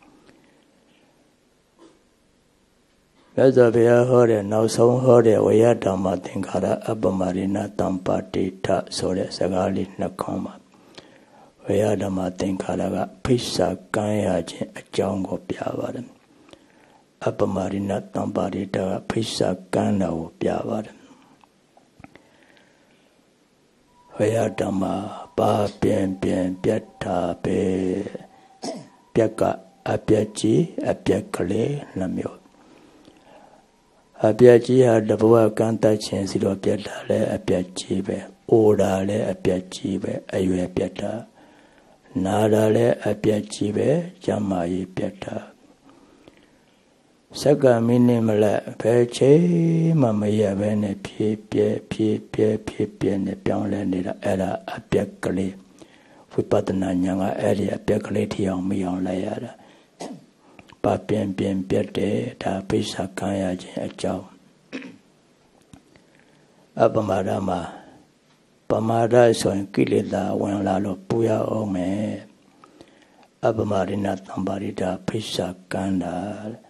မြတ်စွာဘုရားဟောတဲ့နောက်ဆုံးဟောတဲ့ဝေယဓမ္မသင်္ခါရအပမရိဏတံပါတိထဆိုတဲ့စကားလေးနှစ်ခေါက်မှာဝေယဓမ္မသင်္ခါရကဖိစ္ဆာကံရခြင်းအကြောင်းကိုပြပါတယ်အပမရိဏတံပါတိထကဖိစ္ဆာကံတော်ကိုပြပါတယ်ဝေယဓမ္မပါပြန်ပြန်ပြတ်တာပဲပြက်ကအပြက်ကြီးအပြက်ကလေးနှမျိုးအပြက်ကြီးဟာတဘဝကံတတ်ခြင်းစီတော့ပြတ်တာလဲအပြက်ကြီးပဲအိုတာလဲအပြက်ကြီးပဲအရွယ်ပြတ်တာနာတာလဲအပြက်ကြီးပဲကျမ်းမာရေးပြတ်တာစက္ကမိနစ်မလက်ဘယ်ချိန်မှမရဘဲနဲ့ဖြည်းပြဲဖြည်းပြဲဖြည်းပြဲနဲ့ပြောင်းလဲနေတာအဲ့ဒါအပြက်ကလေးဝိပဿနာဉာဏ်ကအဲ့ဒီအပြက်ကလေးထီအောင်မီအောင်လိုက်ရတာပါပြင်းပြင်းပြတ်တယ်ဒါပိဿခံရခြင်းအကြောင်းအပမဒမှာပမာဒဆိုရင်ကိလေသာဝင်လာလို့ပူရအောင်မယ်အပမရိဏသံပါရိတာပိဿကန္တာ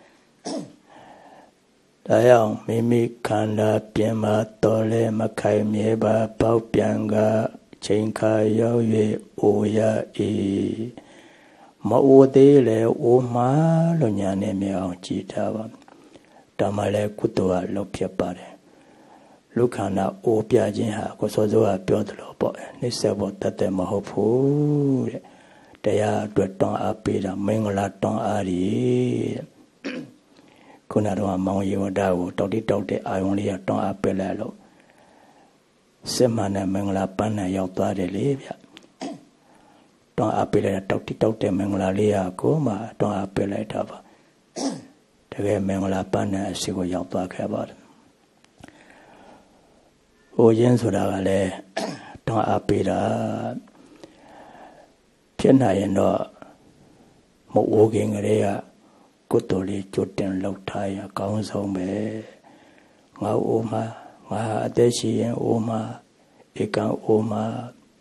ဒါကြောင့်မိမိခန္ဓာပြင်မှာတော်လဲမခိုင်မြဲပါပေါက်ပြန်ကချိန်ခါရောက်၍အိုရ၏မအိုသေးလေအိုမှာလို့ညာနဲ့မြအောင်ကြည်ထားပါဒါမှလည်းကုသိုလ်ကလုပ်ဖြစ်ပါတယ်လူခန္ဓာအိုပြခြင်းဟာကိုစောစောကပြောသလိုပေါ့နှိစ္စဘောတတ်တယ်မဟုတ်ဘူးတဲ့တရားအတွက်တွန်းအားပေးတာမင်္ဂလာတွန်းအားရီခုနတော့မောင်ယေဝဒကိုတောက်တိတောက်တဲ့အာယုံလေးကတွန်းအားပေးလိုက်လို့စစ်မှန်တဲ့မင်္ဂလာပန်းနဲ့ရောက်သွားတယ်လေဗျတွန်းအားပေးလိုက်တောက်တိတောက်တဲ့မင်္ဂလာလေးကိုမှတွန်းအားပေးလိုက်တာပါတကယ်မင်္ဂလာပန်းနဲ့အစီကိုရောက်သွားခဲ့ပါတယ်ဟိုရင်းဆိုတာကလည်းတွန်းအားပေးတာဖြစ်နိုင်ရင်တော့မဟုတ်ခင်ကလေးကကုသိုလ်လေးကြိုတင်လုပ်ထားရင်အကောင်းဆုံးပဲငါအိုမှာငါအသက်ရှိရင်အိုမှာဧကံအိုမှာ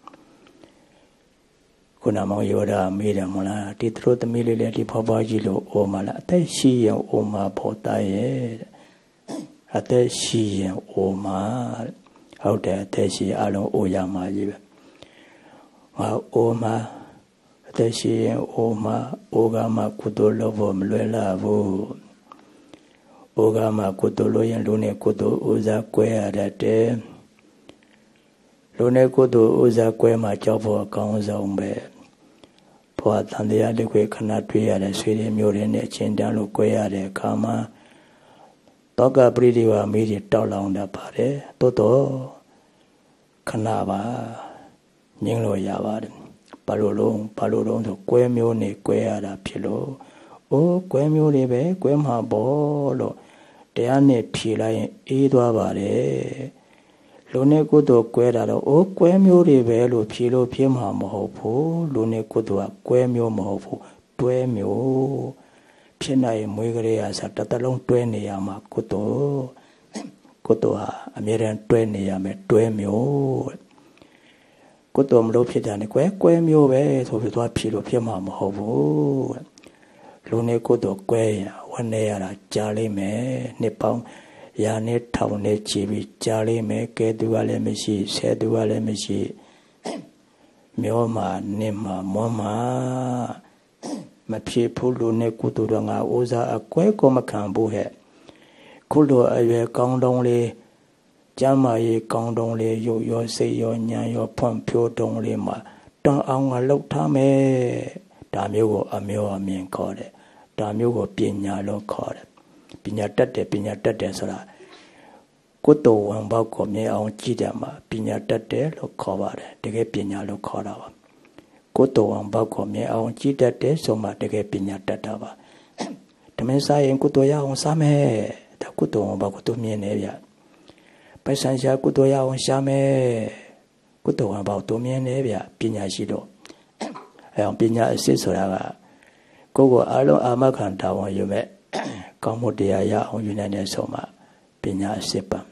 ခုနမောင်ယောဓာမေးတယ်မလားဒီသူတို့သမီးလေးလည်းဒီဖွားဖွားကြီးလို့အိုမှာလားအသက်ရှိရင်အိုမှာဖို့တာရဲ့အသက်ရှိရင်အိုမှာဟုတ်တယ်အသက်ရှိအလုံးအိုရမှာကြီးပဲငါအိုမှာအသက်ရှိရင်အိုမှာအိုကမှကုသိုလ်လုပ်ဖို့မလွယ်လာဘူးအိုကမှကုသိုလ်လုပ်ရင်လူနဲ့ကုသိုလ်ဥစားကွဲရတတ်တယ်လူနဲ့ကုသိုလ်ဥစားကွဲမှကြောက်ဖို့အကောင်းဆုံးပဲဘဝတန်တရားတစ်ခွေခဏတွေ့ရတဲ့ဆွေတွေမျိုးတွေနဲ့အချင်းတန်းလို့ကွဲရတဲ့အခါမှာတောကပရိဒီဝါမိတွေတောက်လောင်တတ်ပါတယ်တိုးတော့ခဏပါငြင်းလို့ရပါတယ်ဘာလို့လုံးဘာလို့လုံးဆိုကွဲမျိုးနေကွဲရတာဖြစ်လို့အိုးကွဲမျိုးတွေပဲကွဲမှာပေါ့လို့တရားနဲ့ဖြေလိုက်ရင်အေးသွားပါတယ်လူနဲ့ကုသိုလ်ကွဲတာတော့အိုးကွဲမျိုးတွေပဲလို့ဖြေလို့ဖြေမှာမဟုတ်ဘူးလူနဲ့ကုသိုလ်ကကွဲမျိုးမဟုတ်ဘူးတွဲမျိုးဖြစ်နိုင်မွေးကလေးအစားတစ်သလုံးတွဲနေရမှာကုသိုလ်ကုသိုလ်ဟာအမြဲတမ်းတွဲနေရမယ်တွဲမျိုးကုသိုလ်မလို့ဖြစ်တာနဲ့ကွဲကွဲမျိုးပဲဆိုပြီးသွားဖြေလို့ဖြစ်မှာမဟုတ်ဘူးလူနဲ့ကုသိုလ်ကွဲရဝန်းနေရတာကြားလိမ့်မယ်နှစ်ပေါင်းရာနဲ့ထောင်နဲ့ချီပြီးကြားလိမ့်မယ်ကဲသူကလည်းမရှိဆဲသူကလည်းမရှိမျိုးမှာနေမှာမွမ်းမှာမဖြစ်ဘူးလူနဲ့ကုသိုလ်တော်ငါဥစားအကွဲကိုမခံဘူးဟဲ့ခုလိုအရွယ်ကောင်းတုံးလေးကျမ်းမာရေးကောင်းတုံးလေးရုပ်ရောစိတ်ရောဉာဏ်ရောဖွံ့ဖြိုးတုံးလေးမှာတောင်းအောင်ကလှုပ်ထားမယ်ဒါမျိုးကိုအမျိုးအမြင်ခေါ်တယ်ဒါမျိုးကိုပညာလို့ခေါ်တယ်ပညာတတ်တယ်ပညာတတ်တယ်ဆိုတာကုသိုလ်ဝင်ပေါက်ကိုမြင်အောင်ကြည့်တယ်မှာပညာတတ်တယ်လို့ခေါ်ပါတယ်တကယ်ပညာလို့ခေါ်တာပါကုသိုလ်ဝင်ပေါက်ကိုမြင်အောင်ကြည့်တတ်တယ်ဆိုမှတကယ်ပညာတတ်တာပါဓမ္မစားရင်ကုသိုလ်ရအောင်စားမယ်ဒါကုသိုလ်ဝင်ပေါက်ကိုသူမြင်နေဗျပိုက်ဆံရှာကုသိုလ်ရအောင်ရှာမယ်ကုသိုလ်ဝင်ပေါက်သူမြင်နေဗျပညာရှိတော့အဲအောင်ပညာအစစ်ဆိုတာကကိုယ်ကိုအလုံးအာမခံတာဝန်ယူမဲ့ကောင်းမှုတရားရအောင်ယူနိုင်တဲ့ဆုံးမှာပညာအစစ်ပါ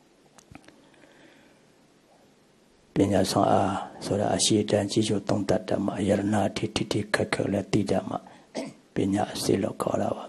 ပညာဆောင်အားဆိုတာအရှိတန်ကြီးကျုံသုံးတတ်တယ်မှာယရနာထိထိထိခက်ခက်လည်းသိတယ်မှာပညာအစစ်လို့ခေါ်တာပါ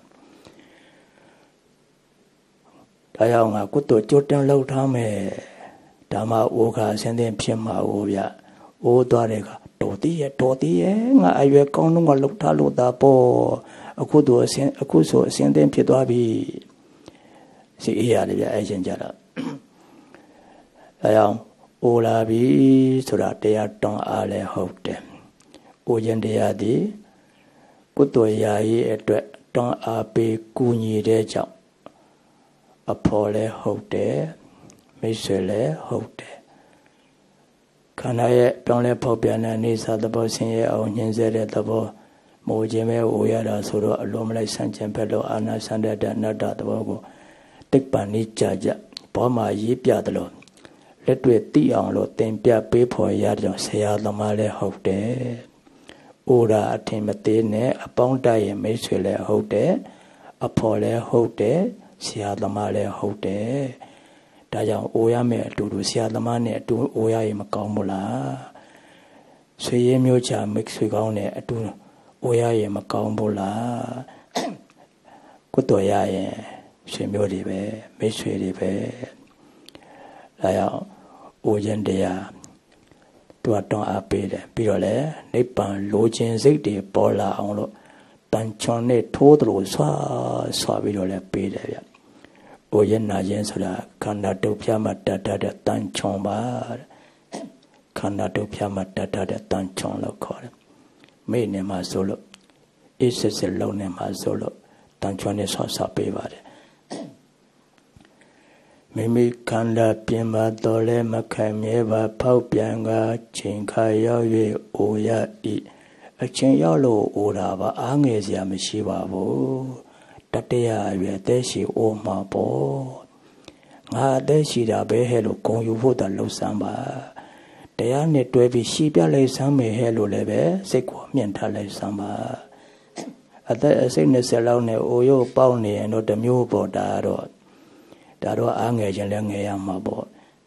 ဒါကြောင့်ငါကုသိုလ်ကြိုးတန်းလှုပ်ထားမယ်ဓမ္မအိုခါအစဉ်သင်ဖြစ်မှာအိုဗျအိုးသွားတဲ့ကတော်တည်ရတော်တည်ရငါအရွယ်ကောင်းတော့ကလှုပ်ထားလို့သာပေါ့အခုတို့အစဉ်အခုဆိုအစဉ်သင်ဖြစ်သွားပြီစီအေးရတယ်ဗျအဲ့ချင်းကြတော့ဒါကြောင့်အိုလာပြီဆိုတာတရားတောင်းအားလည်းဟုတ်တယ်အိုခြင်းတရားသည်ကုသိုလ်ရာရေးအတွက်တောင်းအားပေးကူညီတဲ့ကြောင့်အဖို့လည်းဟုတ်တယ်မိတ်ဆွေလည်းဟုတ်တယ်ခန္ဓာရဲ့ပြောင်းလဲဖောက်ပြန်တဲ့နေစာသဘောဆင်းရဲအောင်ညှင်းဆဲတဲ့သဘောမိုးခြင်းပဲအိုရတာဆိုတော့အလုံးမလိုက်ဆန့်ကျင်ဖက်လို့အာနာဆန္ဒတဲ့အနတ္တသဘောကိုတိပ္ပန်နိကြကြဘောမှာရေးပြတယ်လို့လက်တွေ့သိအောင်လို့သင်ပြပေးဖို့ရတဲ့ကြောင့်ဆရာသမားလည်းဟုတ်တယ်။အိုရာအထင်မသေးနဲ့အပေါင်းတိုက်ရဲ့မိတ်ဆွေလည်းဟုတ်တယ်။အဖော်လည်းဟုတ်တယ်။ဆရာသမားလည်းဟုတ်တယ်။ဒါကြောင့်အိုရမယ်အတူတူဆရာသမားနဲ့အတူအိုရရင်မကောင်းဘူးလား။ဆွေရင်းမျိုးချမိတ်ဆွေကောင်းနဲ့အတူအိုရရင်မကောင်းဘူးလား။ကုသိုလ်ရရင်ဆွေမျိုးတွေပဲမိတ်ဆွေတွေပဲ။ဒါကြောင့်အိုခြင်းတရားသူကတောင်းအားပေးတယ်ပြီးတော့လေနိဗ္ဗာန်လိုချင်စိတ်တွေပေါ်လာအောင်လို့တန်ချွန်နဲ့ထိုးသလိုဆွာဆွာပြီးတော့လည်းပေးတယ်ဗျ။အိုခြင်းနာခြင်းဆိုတာခန္ဓာဒုက္ခမှာတတ်တဲ့တန်ချွန်ပါခန္ဓာဒုက္ခမှာတတ်တဲ့တန်ချွန်လို့ခေါ်တယ်။မိနေမှာဆိုလို့အေးစစ်စစ်လုံးနေမှာဆိုလို့တန်ချွန်နဲ့ဆွာဆွာပေးပါတယ်မိမိခန္ဓာပြင်ပါတော်လဲမခံမြဲပါဖောက်ပြန်ကချိန်ခါရောက်၍အိုရဤအချင်းရောက်လို့အိုတာပါအားငယ်စရာမရှိပါဘူးတတရရွယ်အသက်ရှိအိုမှာပေါ့ငါအသက်ရှိတာပဲဟဲ့လို့ဂုံယူဖို့တလှုပ်ဆန်းပါတရားနဲ့တွဲပြီးရှီပြလိုက်ဆမ်းမယ်ဟဲ့လို့လည်းပဲစိတ်ကိုမြင့်ထားလိုက်ဆမ်းပါအသက်အစိတ်နှစ်ဆယ်လောက်နဲ့အိုရိုးပေါက်နေရင်တော့တမျိုးပေါ့ဒါတော့ဒါတော့အားငယ်ခြင်းလည်းငယ်ရမှာပေါ့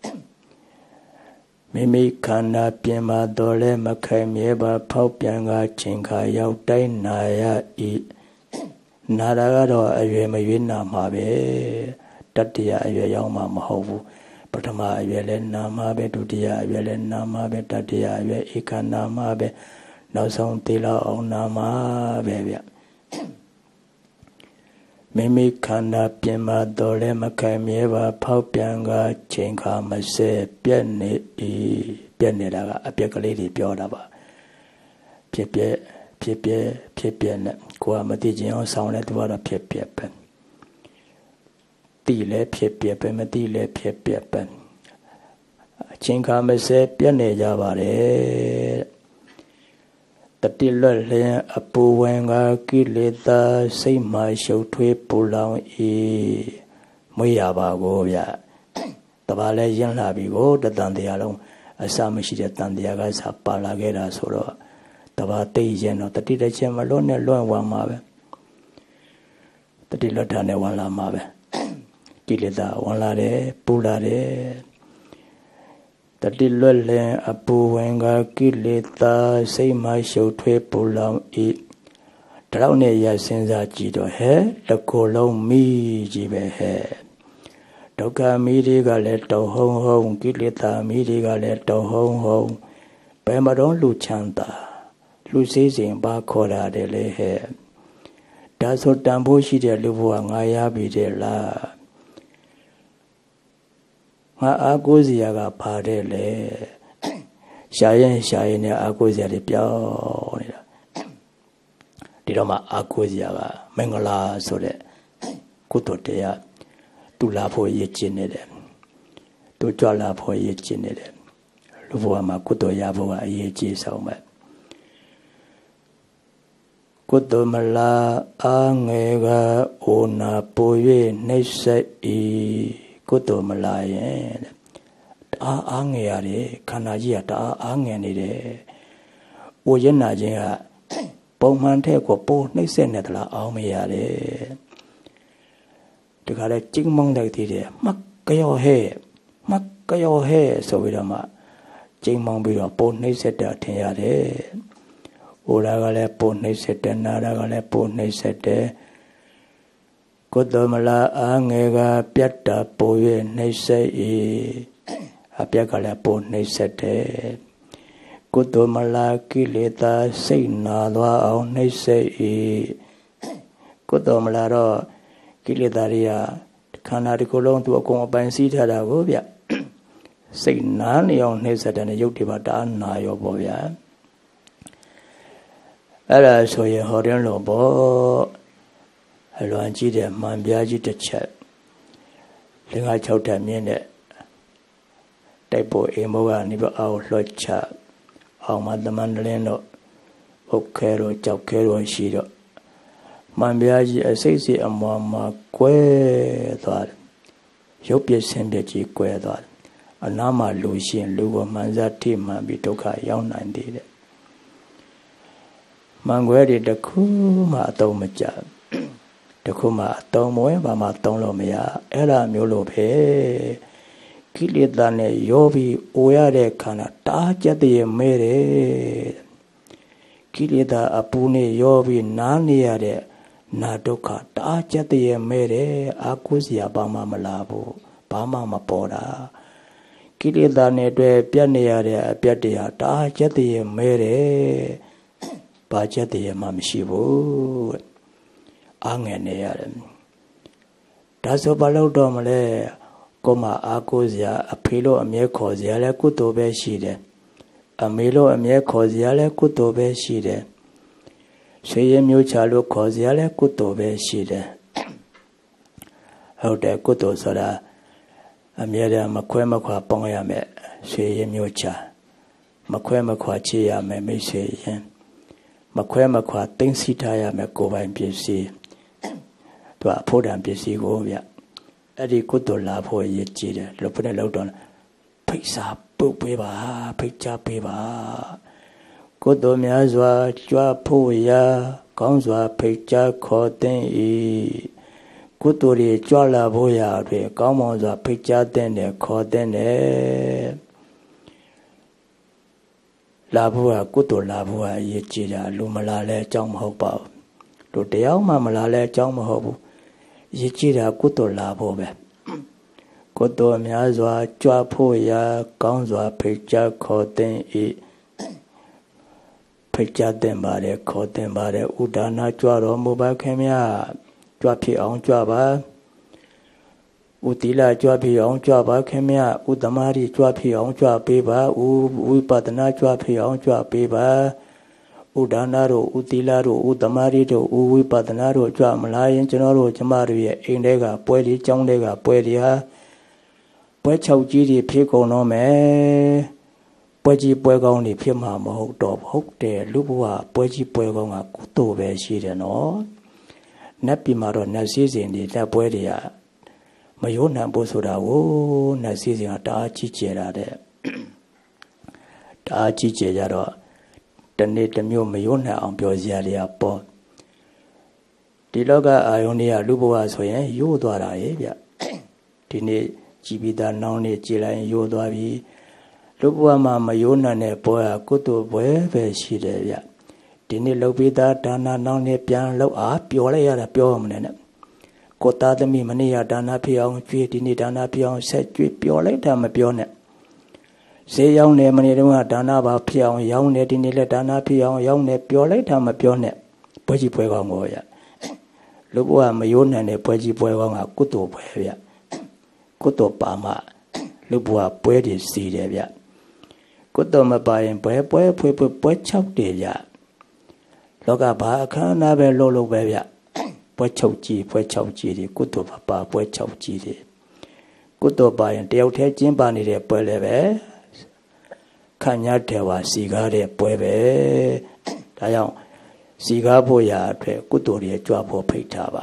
မိမိခန္ဓာပြင်ပါတော်လဲမခိုင်မြဲပါဖောက်ပြန်ကချိန်ခါရောက်တိုင်းနာရဤနာတာကတော့အရွယ်မရွေးနာမှာပဲတတိယအရွယ်ရောက်မှာမဟုတ်ဘူးပထမအရွယ်လဲနာမှာပဲဒုတိယအရွယ်လဲနာမှာပဲတတိယအရွယ်ဧကနာမှာပဲနောက်ဆုံးသီလအောင်နာမှာပဲဗျမိမိခန္ဓာပြင်ပါတော်လဲမခိုင်မြဲပါဖောက်ပြန်ကချိန်ခါမစဲပြက်နေဤပြက်နေတာကအပြက်ကလေးတွေပြောတာပါဖြစ်ပြက်ဖြစ်ပြက်ဖြစ်ပြက်နဲ့ကိုယ်ကမသိခြင်းအောင်ဆောင်းလဲသူကတော့ဖြစ်ပြက်ပဲတိလဲဖြစ်ပြက်ပဲမတိလဲဖြစ်ပြက်ပဲအချိန်ခါမစဲပြက်နေကြပါတယ်တတိလွတ်လျင်အပူဝင်ကကိလေသာစိတ်မှရှုပ်ထွေးပူလောင်၏မွေးရပါကိုဗျတပါလဲရင်းလာပြီကိုတတန်တရားလုံးအစမရှိတဲ့တန်တရားကစပါလာခဲ့တာဆိုတော့တပါသိရင်တော့တတိတစ်ချက်မလွတ်နဲ့လွတ်ဝမ်းမှာပဲတတိလွတ်တာနဲ့ဝမ်းလာမှာပဲကိလေသာဝင်လာတယ်ပူလာတယ်တတိလွတ်လင်အပူဝင်ကကိလေသာစိတ်မှရှုပ်ထွေးပူလောင်ဤတလောက်နဲ့ရစဉ်းစားကြည့်တော့ဟဲ့တကူလုံးမိကြီးပဲဟဲ့ဒုက္ခမိတွေကလည်းတောဟုံဟုံကိလေသာမိတွေကလည်းတောဟုံဟုံဘယ်မှာတော့လူချမ်းသာလူစည်းစိမ်ပါခေါ်တာတယ်လေဟဲ့ဒါဆိုတန်ဖိုးရှိတဲ့လူဘဝငါရပြီတဲ့လားငါအာကိုးစရာကပါတယ်လေရှာရင်ရှာရင်နဲ့အာကိုးစရာတွေပြောင်းနေတာဒီတော့မှအာကိုးစရာကမင်္ဂလာဆိုတဲ့ကုသိုလ်တရားသူလာဖို့ရည်ကျင်နေတယ်သူကြွလာဖို့ရည်ကျင်နေတယ်လူဘဝမှာကုသိုလ်ရဖို့ကအရေးကြီးဆုံးပဲကုသိုလ်မလားအာငယ်ကအိုနာပို၍နှိမ့်ဆက်၏ကုသိုလ်မလာရင်တအားအားငယ်ရတယ်ခန္ဓာကြီးကတအားအားငယ်နေတယ်။အိုရနာခြင်းကပုံမှန်တဲ့ကိုပိုနှိမ့်ဆက်နေသလားအောင်းမရတယ်။ဒီကလည်းကျင်းမောင်းလိုက်သေးတယ်မကရောဟဲ့မကရောဟဲ့ဆိုပြီးတော့မှကျင်းမောင်းပြီးတော့ပိုနှိမ့်ဆက်တာထင်ရတယ်။အိုလာကလည်းပိုနှိမ့်ဆက်တယ်နာလာကလည်းပိုနှိမ့်ဆက်တယ်ကုသိုလ်မလားအားငယ်ကပြတ်တာပို၍နှိမ့်ဆက်၏အပြက်ကလည်းပိုနှိမ့်ဆက်တယ်ကုသိုလ်မလားကိလေသာစိတ်နာသွားအောင်နှိမ့်ဆက်၏ကုသိုလ်မလားတော့ကိလေသာတွေကခန္ဓာတစ်ခုလုံးသူအကုန်အပိုင်စီးထားတာကိုဗျစိတ်နာနေအောင်နှိမ့်ဆက်တဲ့ရုပ်တွေပါတအားနာရောပေါ့ဗျာအဲ့ဒါဆိုရင်ဟောတယ်လို့ပေါ့အလွန်ကြီးတဲ့မှန်ပြားကြီးတစ်ချက်လင်္ကာ၆ထပ်မြင့်တဲ့တိုက်ပေါ်အိမ်ဘောကနေပြီးအောက်လှော့ချအောင်မသမန်တလင်းတော့အုတ်ခဲတော့ကြောက်ခဲတော့ရှိတော့မှန်ပြားကြီးအစိတ်စိတ်အမွာမှာကွဲသွားတယ်ရုပ်ပြဆင်းပြကြီးကွဲသွားတယ်အနားမှာလူရှင်လူကမှန်စားထိမှန်ပြီးဒုက္ခရောက်နိုင်သေးတယ်မှန်ခွဲတွေတစ်ခုမှအသုံးမကျတခုမှအတုံးမဝင်ဘာမှတုံးလို့မရအဲ့ဒါမျိုးလို့ပဲကိလေသာနဲ့ရောပြီးအိုရတဲ့ခန္ဓာတားကြတဲ့မဲတယ်ကိလေသာအပူနဲ့ရောပြီးနားနေရတဲ့နာဒုက္ခတားကြတဲ့မဲတယ်အာကိုးစရာဘာမှမလာဘူးဘာမှမပေါ်တာကိလေသာနဲ့တွေ့ပြတ်နေရတဲ့အပြတ်တရားတားကြတဲ့မဲတယ်ဘာကြတဲ့မှမရှိဘူးအားငယ်နေရတယ်ဒါဆိုဘာလို့တော့မလဲကိုမအားကိုးစရာအဖေလို့အမြဲခေါ်စရာလဲကုသိုလ်ပဲရှိတယ်အမေလို့အမြဲခေါ်စရာလဲကုသိုလ်ပဲရှိတယ်ဆွေရမျိုးချလို့ခေါ်စရာလဲကုသိုလ်ပဲရှိတယ်ဟုတ်တယ်ကုသိုလ်ဆိုတာအမြဲတမ်းမခွဲမခွာပေါင်းရမယ်ဆွေရမျိုးချမခွဲမခွာချေရမယ်မိတ်ဆွေရင်မခွဲမခွာသိသိထားရမယ်ကိုယ်ပိုင်ပစ္စည်းသူအဖို့တန်ပစ္စည်းကိုဗျအဲ့ဒီကုသိုလ်လာဖို့ရည်ကြည်တယ်လို့ဘယ်နဲ့လောက်တော့ဖိတ်စာပုတ်ပေးပါဖိတ်ချပေးပါကုသိုလ်များစွာကြွဖို့ရာကောင်းစွာဖိတ်ကြားခေါ်တဲ့ဤကုသိုလ်တွေကြွလာဖို့ရာတွေကောင်းမွန်စွာဖိတ်ကြားတဲ့နဲ့ခေါ်တဲ့နဲ့လာဖို့ကကုသိုလ်လာဖို့ကအရေးကြီးတာလူမလာလဲအကြောင်းမဟုတ်ပါဘူးလူတယောက်မှမလာလဲအကြောင်းမဟုတ်ဘူးအရေးကြီးတာကုသိုလ်လာဖို့ပဲကုသိုလ်များစွာကြွဖို့ရာကောင်းစွာဖိတ်ကြားခေါ်တဲ့ဤဖိတ်ကြားတဲ့ပါတယ်ခေါ်တဲ့ပါတယ်ဥဒါနာကြွတော်မူပါခင်ဗျာကြွဖြစ်အောင်ကြွပါဥတီလာကြွဖြစ်အောင်ကြွပါခင်ဗျာဥသမารီကြွဖြစ်အောင်ကြွပေးပါဥဝိပဿနာကြွဖြစ်အောင်ကြွပေးပါဥဒါနာတို့ဥတီလာတို့ဥသမารီတို့ဥဝိပဿနာတို့ကြွမလာရင်ကျွန်တော်တို့ကျမတို့ရဲ့အိမ်ထဲကပွဲလေးကျောင်းတွေကပွဲတွေဟာပွဲ၆ကြီးတွေဖြစ်ကုန်တော့မယ်ပွဲကြီးပွဲကောင်းတွေဖြစ်မှာမဟုတ်တော့ဟုတ်တယ်လူဘဝပွဲကြီးပွဲကောင်းကကုသိုလ်ပဲရှိတယ်နော်နတ်ပြည်မှာတော့နတ်စည်းစိမ်တွေတက်ပွဲတွေကမယိုးနိုင်ဖို့ဆိုတာကိုနတ်စည်းစိမ်ကတအားကြီးကျယ်တာတဲ့တအားကြီးကျယ်ကြတော့တနေ့တစ်မျိုးမယိုးနိုင်အောင်ပြောစရာတွေကပေါ့ဒီလောကအာယုန်တွေကလူဘဝဆိုရင်ယိုးသွားတာရဲ့ဗျဒီနေ့ကြည်ပြီးသားနောင်နေကြည်လိုက်ယိုးသွားပြီလူဘဝမှာမယိုးနိုင်တဲ့ပွဲကကုသိုလ်ပွဲပဲရှိတယ်ဗျဒီနေ့လုပ်ပြီးသားဒါနနောင်နေပြန်လောက်အားပျော်လိုက်ရတာပြောရမလဲနဲ့ကိုသားသမီးမနေ့ကဒါနဖြစ်အောင်ကြွေးဒီနေ့ဒါနဖြစ်အောင်ဆက်ကြွေးပျော်လိုက်တာမပြောနဲ့ဈေးရောက်နေမနေ့တုန်းကဒါနပါဖြစ်အောင်ရောင်းနေဒီနေ့လည်းဒါနဖြစ်အောင်ရောင်းနေပျော်လိုက်တာမပြောနဲ့ပွဲကြီးပွဲကောင်းကိုရလူဘဝမယိုးနိုင်တဲ့ပွဲကြီးပွဲကောင်းကကုသိုလ်ပွဲဗျကုသိုလ်ပါမှလူဘဝပွဲတွေစီတယ်ဗျကုသိုလ်မပါရင်ပွဲပွဲဖွေဖွေပွဲ၆တယ်ဗျလောကဘာအခမ်းအနားပဲလုပ်လို့ပဲဗျပွဲ၆ကြီးပွဲ၆ကြီးတွေကုသိုလ်ပါပါပွဲ၆ကြီးတွေကုသိုလ်ပါရင်တယောက်တည်းကျင်းပနေတဲ့ပွဲလည်းပဲခန့်ညာတယ်ဝါစီကားတဲ့ပွဲပဲဒါကြောင့်စီကားဖို့ရာအတွက်ကုသိုလ်တွေကြွဖို့ဖိတ်ထားပါ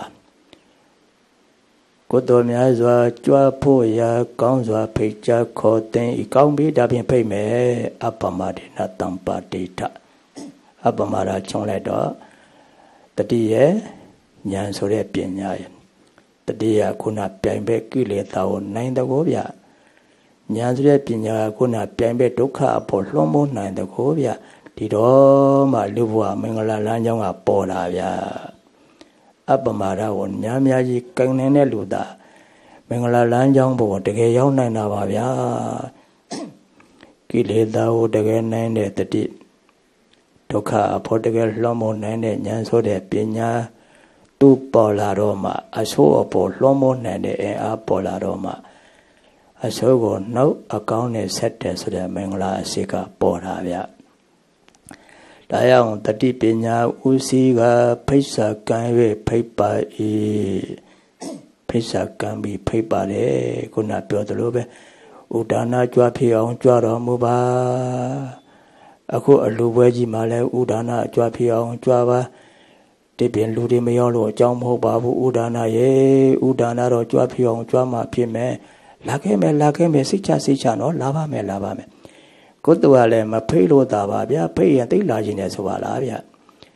ကုသိုလ်များစွာကြွဖို့ရာကောင်းစွာဖိတ်ကြားခေါ်တဲ့ဤကောင်းပြီဒါဖြင့်ဖိတ်မယ်အပ္ပမဒေနတံပါတိထအပ္ပမရာချုံလိုက်တော့တတိယဉာဏ်ဆိုတဲ့ပညာရတတိယခုနပြိုင်ပဲကိလေသာကိုနိုင်တကောဗျဉာဏ်ဆိုတဲ့ပညာကခုနပြိုင်ပဲဒုက္ခအပေါ်လွှမ်းမိုးနိုင်တကောဗျဒီတော့မှလူဘဝမင်္ဂလာလမ်းကြောင်းကပေါ်လာဗျအပ္ပမရာကိုများများကြီးကံနေတဲ့လူသားမင်္ဂလာလမ်းကြောင်းပေါ်တကယ်ရောက်နိုင်တာပါဗျာကိလေသာကိုတကယ်နိုင်တဲ့တတိဒုက္ခအဖို့တကယ်လွှမ်းမိုးနိုင်တဲ့ဉာဏ်ဆိုတဲ့ပညာသူပေါ်လာတော့မှအဆိုးအပေါ်လွှမ်းမိုးနိုင်တဲ့အင်အားပေါ်လာတော့မှအဆိုးကိုနှုတ်အကောင်းနဲ့ဆက်တယ်ဆိုတဲ့မင်္ဂလာအစစ်ကပေါ်တာဗျဒါကြောင့်တတိပညာဥစည်းကဖိစ္ဆာကံ၍ဖိတ်ပါ၏ဖိစ္ဆာကံပြီးဖိတ်ပါတယ်ခုနပြောသလိုပဲဥဒါနာကြွဖြစ်အောင်ကြွတော်မူပါအခုအလူပွဲကြီးမှာလဲဥဒါနာကြွဖြစ်အောင်ကြွပါဒီပြင်လူတွေမရောက်လို့အကြောင်းမဟုတ်ပါဘူးဥဒါနာရေဥဒါနာတော့ကြွဖြစ်အောင်ကြွမှဖြစ်မယ်လာခဲ့မယ်လာခဲ့မယ်စိတ်ချစိတ်ချနော်လာပါမယ်လာပါမယ်ကုသိုလ်ကလည်းမဖိတ်လို့သာပါဗျာဖိတ်ရင်သိလာခြင်းနဲ့ဆိုပါလားဗျာ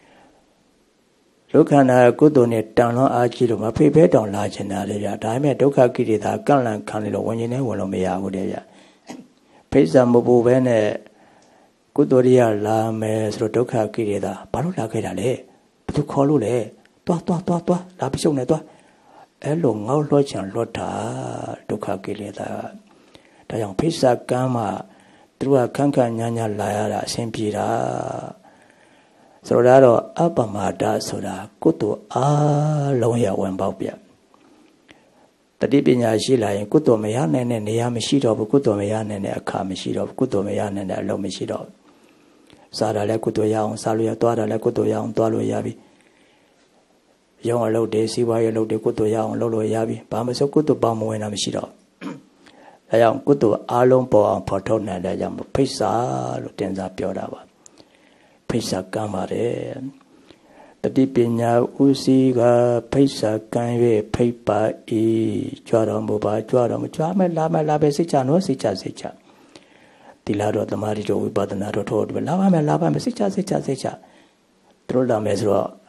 ဒုက္ခနာကုသိုလ်နဲ့တန်လွန်အားကြီးလို့မဖိတ်ဘဲတောင်လာခြင်းတာလေဗျာဒါပေမဲ့ဒုက္ခကိလေသာကန့်လန့်ခံလို့ဝင်ခြင်းနဲ့ဝင်လို့မရဘူးတဲ့ဗျာဖိတ်စာမပူဘဲနဲ့ကုသိုလ်ရလာမယ်ဆိုတော့ဒုက္ခကိလေသာဘာလို့လာခဲ့တာလဲဘယ်သူခေါ်လို့လဲတွားတွားတွားတွားလာပြီးရှုံနေတွားအဲ့လိုငေါ့လွှတ်ချင်လွှတ်တာဒုက္ခကိလေသာဒါကြောင့်ဖိစ္ဆာကံမှာသူကခန့်ခန့်ညာညာလာရတာအဆင်ပြေတာဆိုတော့အပ္ပမဒဆိုတာကုသိုလ်အားလုံးရဝင်ပေါက်ပြတတိပညာရှိလာရင်ကုသိုလ်မရနိုင်တဲ့နေရာမရှိတော့ဘူးကုသိုလ်မရနိုင်တဲ့အခါမရှိတော့ဘူးကုသိုလ်မရနိုင်တဲ့အလုပ်မရှိတော့ဘူးစားတာလည်းကုသိုလ်ရအောင်စားလို့ရသွားတာလည်းကုသိုလ်ရအောင်သွားလို့ရပြီရောင်းအလုပ်တွေစီးပွားရေးအလုပ်တွေကုသိုလ်ရအောင်လုပ်လို့ရပြီဘာမှဆိုကုသိုလ်ပေါင်းမဝင်တာမရှိတော့အဲကြောင့်ကုသိုလ်အားလုံးပေါ်အောင်ဖော်ထုတ်နိုင်တဲ့ကြောင့်ဖိစ္ဆာလို့တင်စားပြောတာပါဖိစ္ဆာကံပါတယ်တတိပညာဥစည်းကဖိစ္ဆာကံ၍ဖိတ်ပါ၏ကြွတော်မူပါကြွတော်မူကြွမယ်လာမယ်လာပဲစိတ်ချနော်စိတ်ချစိတ်ချဒီလာတော့သမာဓိတို့ဝိပဿနာတို့ထို့လာပါမယ်လာပါမယ်စိတ်ချစိတ်ချစိတ်ချတို့လာမယ်ဆိုတော့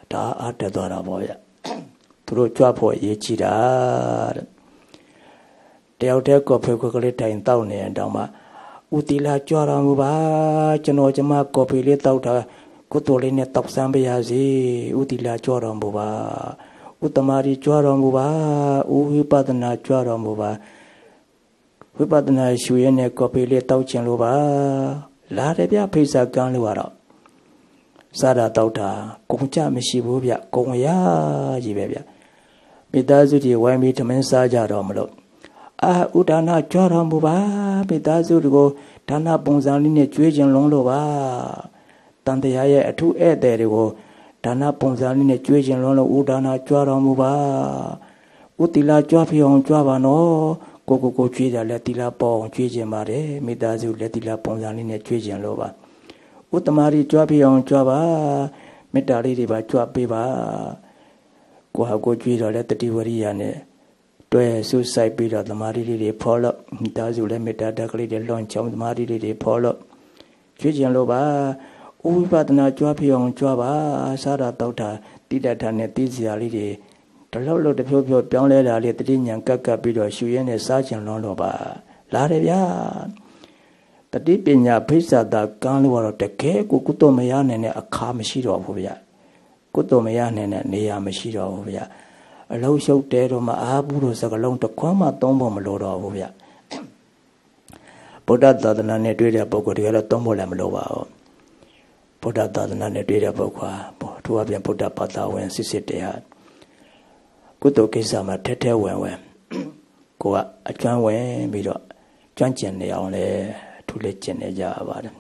ဒါအားတက်သွားတာပေါ့ဗျသူတို့ကြွဖို့အရေးကြီးတာတဲ့တယောက်တည်းကော်ဖီကလေးတိုင်တောက်နေရင်တောင်မှဥတီလာကြွတော်မူပါကျွန်တော်ကျမကော်ဖီလေးတောက်တာကုသိုလ်လေးနဲ့တောက်ဆန်းပါရစေဥတီလာကြွတော်မူပါဥတ္တမရီကြွတော်မူပါဥဝိပဿနာကြွတော်မူပါဝိပဿနာရှုရင်းနဲ့ကော်ဖီလေးတောက်ခြင်းလို့ပါလာတယ်ဗျဖိစာကန်းလို့ကတော့စားတာတောက်တာကုန်ကြမရှိဘူးဗျကုန်ရကြီးပဲဗျမိသားစုတွေဝိုင်းပြီးထမင်းစားကြတော့မလို့အာဥဒါနာကြွတော်မူပါမိသားစုတွေကိုဒါနပုံစံလေးနဲ့ကြွေးခြင်းလုံးလို့ပါတန်တရားရဲ့အထုဧည့်သည်တွေကိုဒါနပုံစံလေးနဲ့ကြွေးခြင်းလုံးလို့ဥဒါနာကြွတော်မူပါဥတီလာကြွဖြစ်အောင်ကြွပါနော်ကိုကိုကိုကြွေးကြလက်တီလာပေါ်အောင်ကြွေးခြင်းပါတယ်မိသားစုလက်တီလာပုံစံလေးနဲ့ကြွေးခြင်းလို့ပါဥတ္တမရီကြွဖြစ်အောင်ကြွပါမေတ္တာလေးတွေပါကြွပေးပါကိုဟာကိုကြွေးတော့လက်တတိဝရိယနဲ့တွဲဆုဆိုင်ပြီးတော့သမာဓိလေးတွေဖော်လို့မိသားစုလည်းမေတ္တာတက်ကလေးတွေလွန်ချောင်းသမာဓိလေးတွေဖော်လို့ကြွေးခြင်းလို့ပါဥဝိပဿနာကြွဖြစ်အောင်ကြွပါစားတာတောက်တာတိတ္တထာနဲ့သိစရာလေးတွေတလောက်လို့တဖြိုးဖြိုးပြောင်းလဲတာလေးတတိညာကပ်ကပ်ပြီးတော့ရှူရင်းနဲ့စားခြင်းလွန်လို့ပါလာတယ်ဗျာတတိပညာဖိစ္ဆာတာကံလို့ကတော့တကယ်ကိုကုသိုလ်မရနိုင်တဲ့အခါမရှိတော့ဘူးဗျာကုသိုလ်မရနိုင်တဲ့နေရာမရှိတော့ဘူးဗျာအလုံးရှုပ်တဲတော့မအားဘူးလို့စကလုံးတစ်ခွန်းမှသုံးဖို့မလိုတော့ဘူးဗျဗုဒ္ဓသာသနာနဲ့တွေ့တဲ့ပုဂ္ဂိုလ်တွေကတော့သုံးဖို့လည်းမလိုပါဘူးဗုဒ္ဓသာသနာနဲ့တွေ့တဲ့ပုဂ္ဂိုလ်ဟာသူအပြင်ဗုဒ္ဓဘာသာဝင်စစ်စစ်တရားကုသိုလ်ကိစ္စမှာထဲထဲဝင်ဝင်ကိုကအကျွမ်းဝင်ပြီးတော့ကျွမ်းကျင်နေအောင်လဲထူးလေကျင်နေကြပါတယ်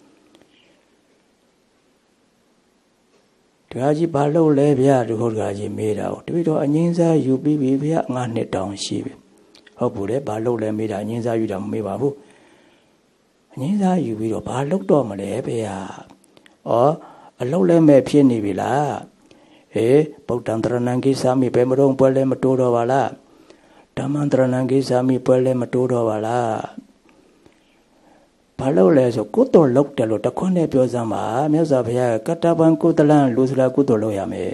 တရားကြီးဘာလို့လဲဗျာဒီဟုတ်တရားကြီးမေးတာကိုတပည့်တော်အငင်းစားယူပြီးပြီဗျာငါနှစ်တောင်ရှိပြီဟုတ်ဘူးလေဘာလို့လဲမေးတာအငင်းစားယူတာမမေးပါဘူးအငင်းစားယူပြီးတော့ဘာလို့တော့မလဲဗျာဩအလုံးလဲမဲ့ဖြစ်နေပြီလားဟေးဗုဒ္ဓံတရဏံကိသာမိပဲမတော့ပွဲလဲမတိုးတော့ပါလားဓမ္မံတရဏံကိသာမိပွဲလဲမတိုးတော့ပါလားဘာလို့လဲဆိုကုသိုလ်လုပ်တယ်လို့တခွန်းနဲ့ပြောစမ်းပါမြတ်စွာဘုရားကတ္တဗံကုသလံလူစလာကုသိုလ်လုပ်ရမယ်